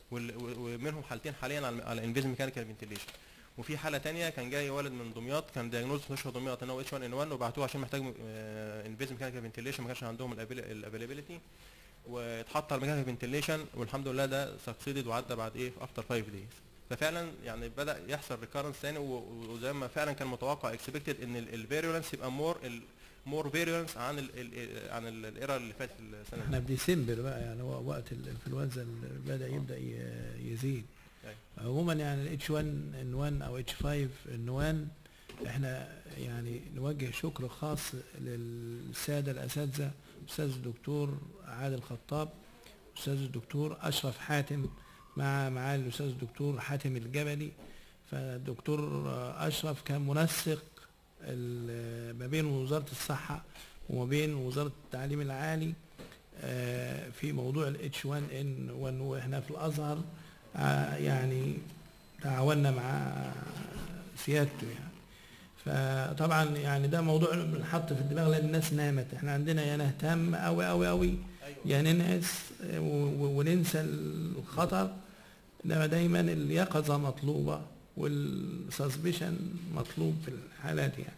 ومنهم حالتين حاليا على على انفيز ميكانيكال فنتيليشن. وفي حاله ثانيه كان جاي ولد من دمياط كان دايجنوز في مستشفى دمياط ان هو اتش وان ان وان وبعتوه عشان محتاج انفيز ميكانيكال فنتيليشن، ما كانش عندهم الافيلابيلتي واتحط على الميكانيكال فنتيليشن والحمد لله ده سكسيدد وعدى بعد ايه في افتر خمسة دايز. ففعلا يعني بدا يحصل ريكارنس ثاني وزي ما فعلا كان متوقع اكسبكتد ان الفيرولنس يبقى مور مور فيرولنس عن ال ال عن الايرا اللي فاتت السنه. احنا في ديسمبر بقى، يعني هو وقت الانفلونزا اللي بدا يبدا ي- يزيد. عموما يعني الاتش وان ان وان او اتش خمسة ان وان احنا يعني نوجه شكر خاص للساده الاساتذه، استاذ الدكتور عادل خطاب، استاذ الدكتور اشرف حاتم، مع معالي الاستاذ الدكتور حاتم الجبلي. فالدكتور اشرف كان منسق ال- ما بين وزاره الصحه وما بين وزاره التعليم العالي آه، في موضوع الاتش وان ان وان، واحنا في الازهر آه، يعني تعاوننا مع سيادته يعني. فطبعا يعني ده موضوع بنحط في الدماغ لان الناس نامت. احنا عندنا يا نهتم قوي قوي قوي يا ننعس و- و- وننسى الخطر، انما دايما اليقظه مطلوبه والسسبشن مطلوب في الحالات يعني.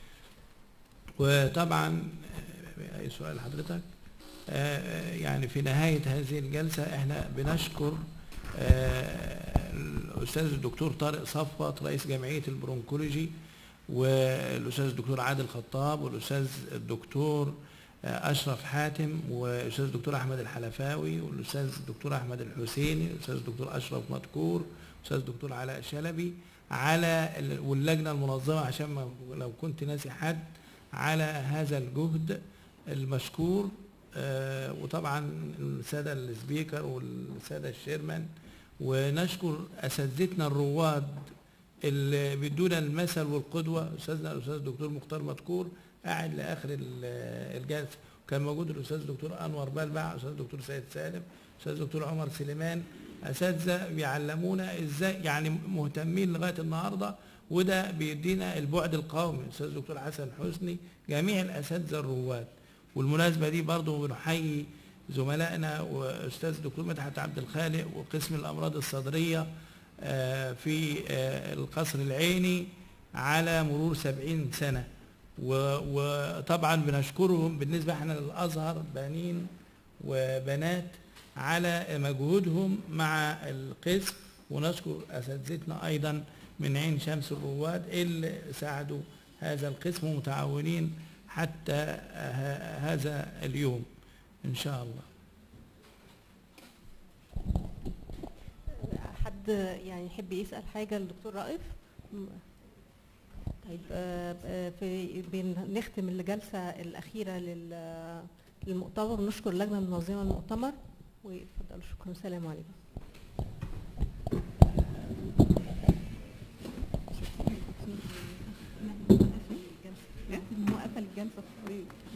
وطبعا آه، اي سؤال حضرتك؟ آه، يعني في نهايه هذه الجلسه احنا بنشكر آه، الاستاذ الدكتور طارق صفوت رئيس جمعيه البرونكولوجي، والاستاذ الدكتور عادل خطاب، والاستاذ الدكتور آه، اشرف حاتم، والاستاذ الدكتور احمد الحلفاوي، والاستاذ الدكتور احمد الحسيني، والاستاذ الدكتور اشرف مدكور، والاستاذ الدكتور علاء شلبي، على ال- واللجنه المنظمه عشان ما لو كنت ناسي حد، على هذا الجهد المشكور. آه، وطبعا الساده السبيكر والساده الشيرمان، ونشكر اساتذتنا الرواد اللي بيدونا المثل والقدوه. استاذنا الاستاذ الدكتور مختار مدكور قاعد لاخر ال- الجلسه، وكان موجود الاستاذ الدكتور انور بلبع، الاستاذ الدكتور سيد سالم، الاستاذ الدكتور عمر سليمان، اساتذه بيعلمونا ازاي يعني مهتمين لغايه النهارده، وده بيدينا البعد القومي. الاستاذ الدكتور حسن حسني، جميع الاساتذه الرواد. والمناسبه دي برضه بنحيي زملائنا واستاذ الدكتور مدحت عبد الخالق وقسم الامراض الصدريه آه، في آه، القصر العيني على مرور سبعين سنه. و- وطبعا بنشكرهم بالنسبه احنا للازهر بنين وبنات على مجهودهم مع القسم، ونشكر اساتذتنا ايضا من عين شمس الرواد اللي ساعدوا هذا القسم ومتعاونين حتى ه- هذا اليوم ان شاء الله. حد يعني يحب يسأل حاجة للدكتور رائف؟ م- طيب آه، آه، في بنختم الجلسة الأخيرة لل- للمؤتمر ونشكر اللجنة المنظمة للمؤتمر واتفضلوا. شكرا والسلام عليكم. موقفة الجلسة.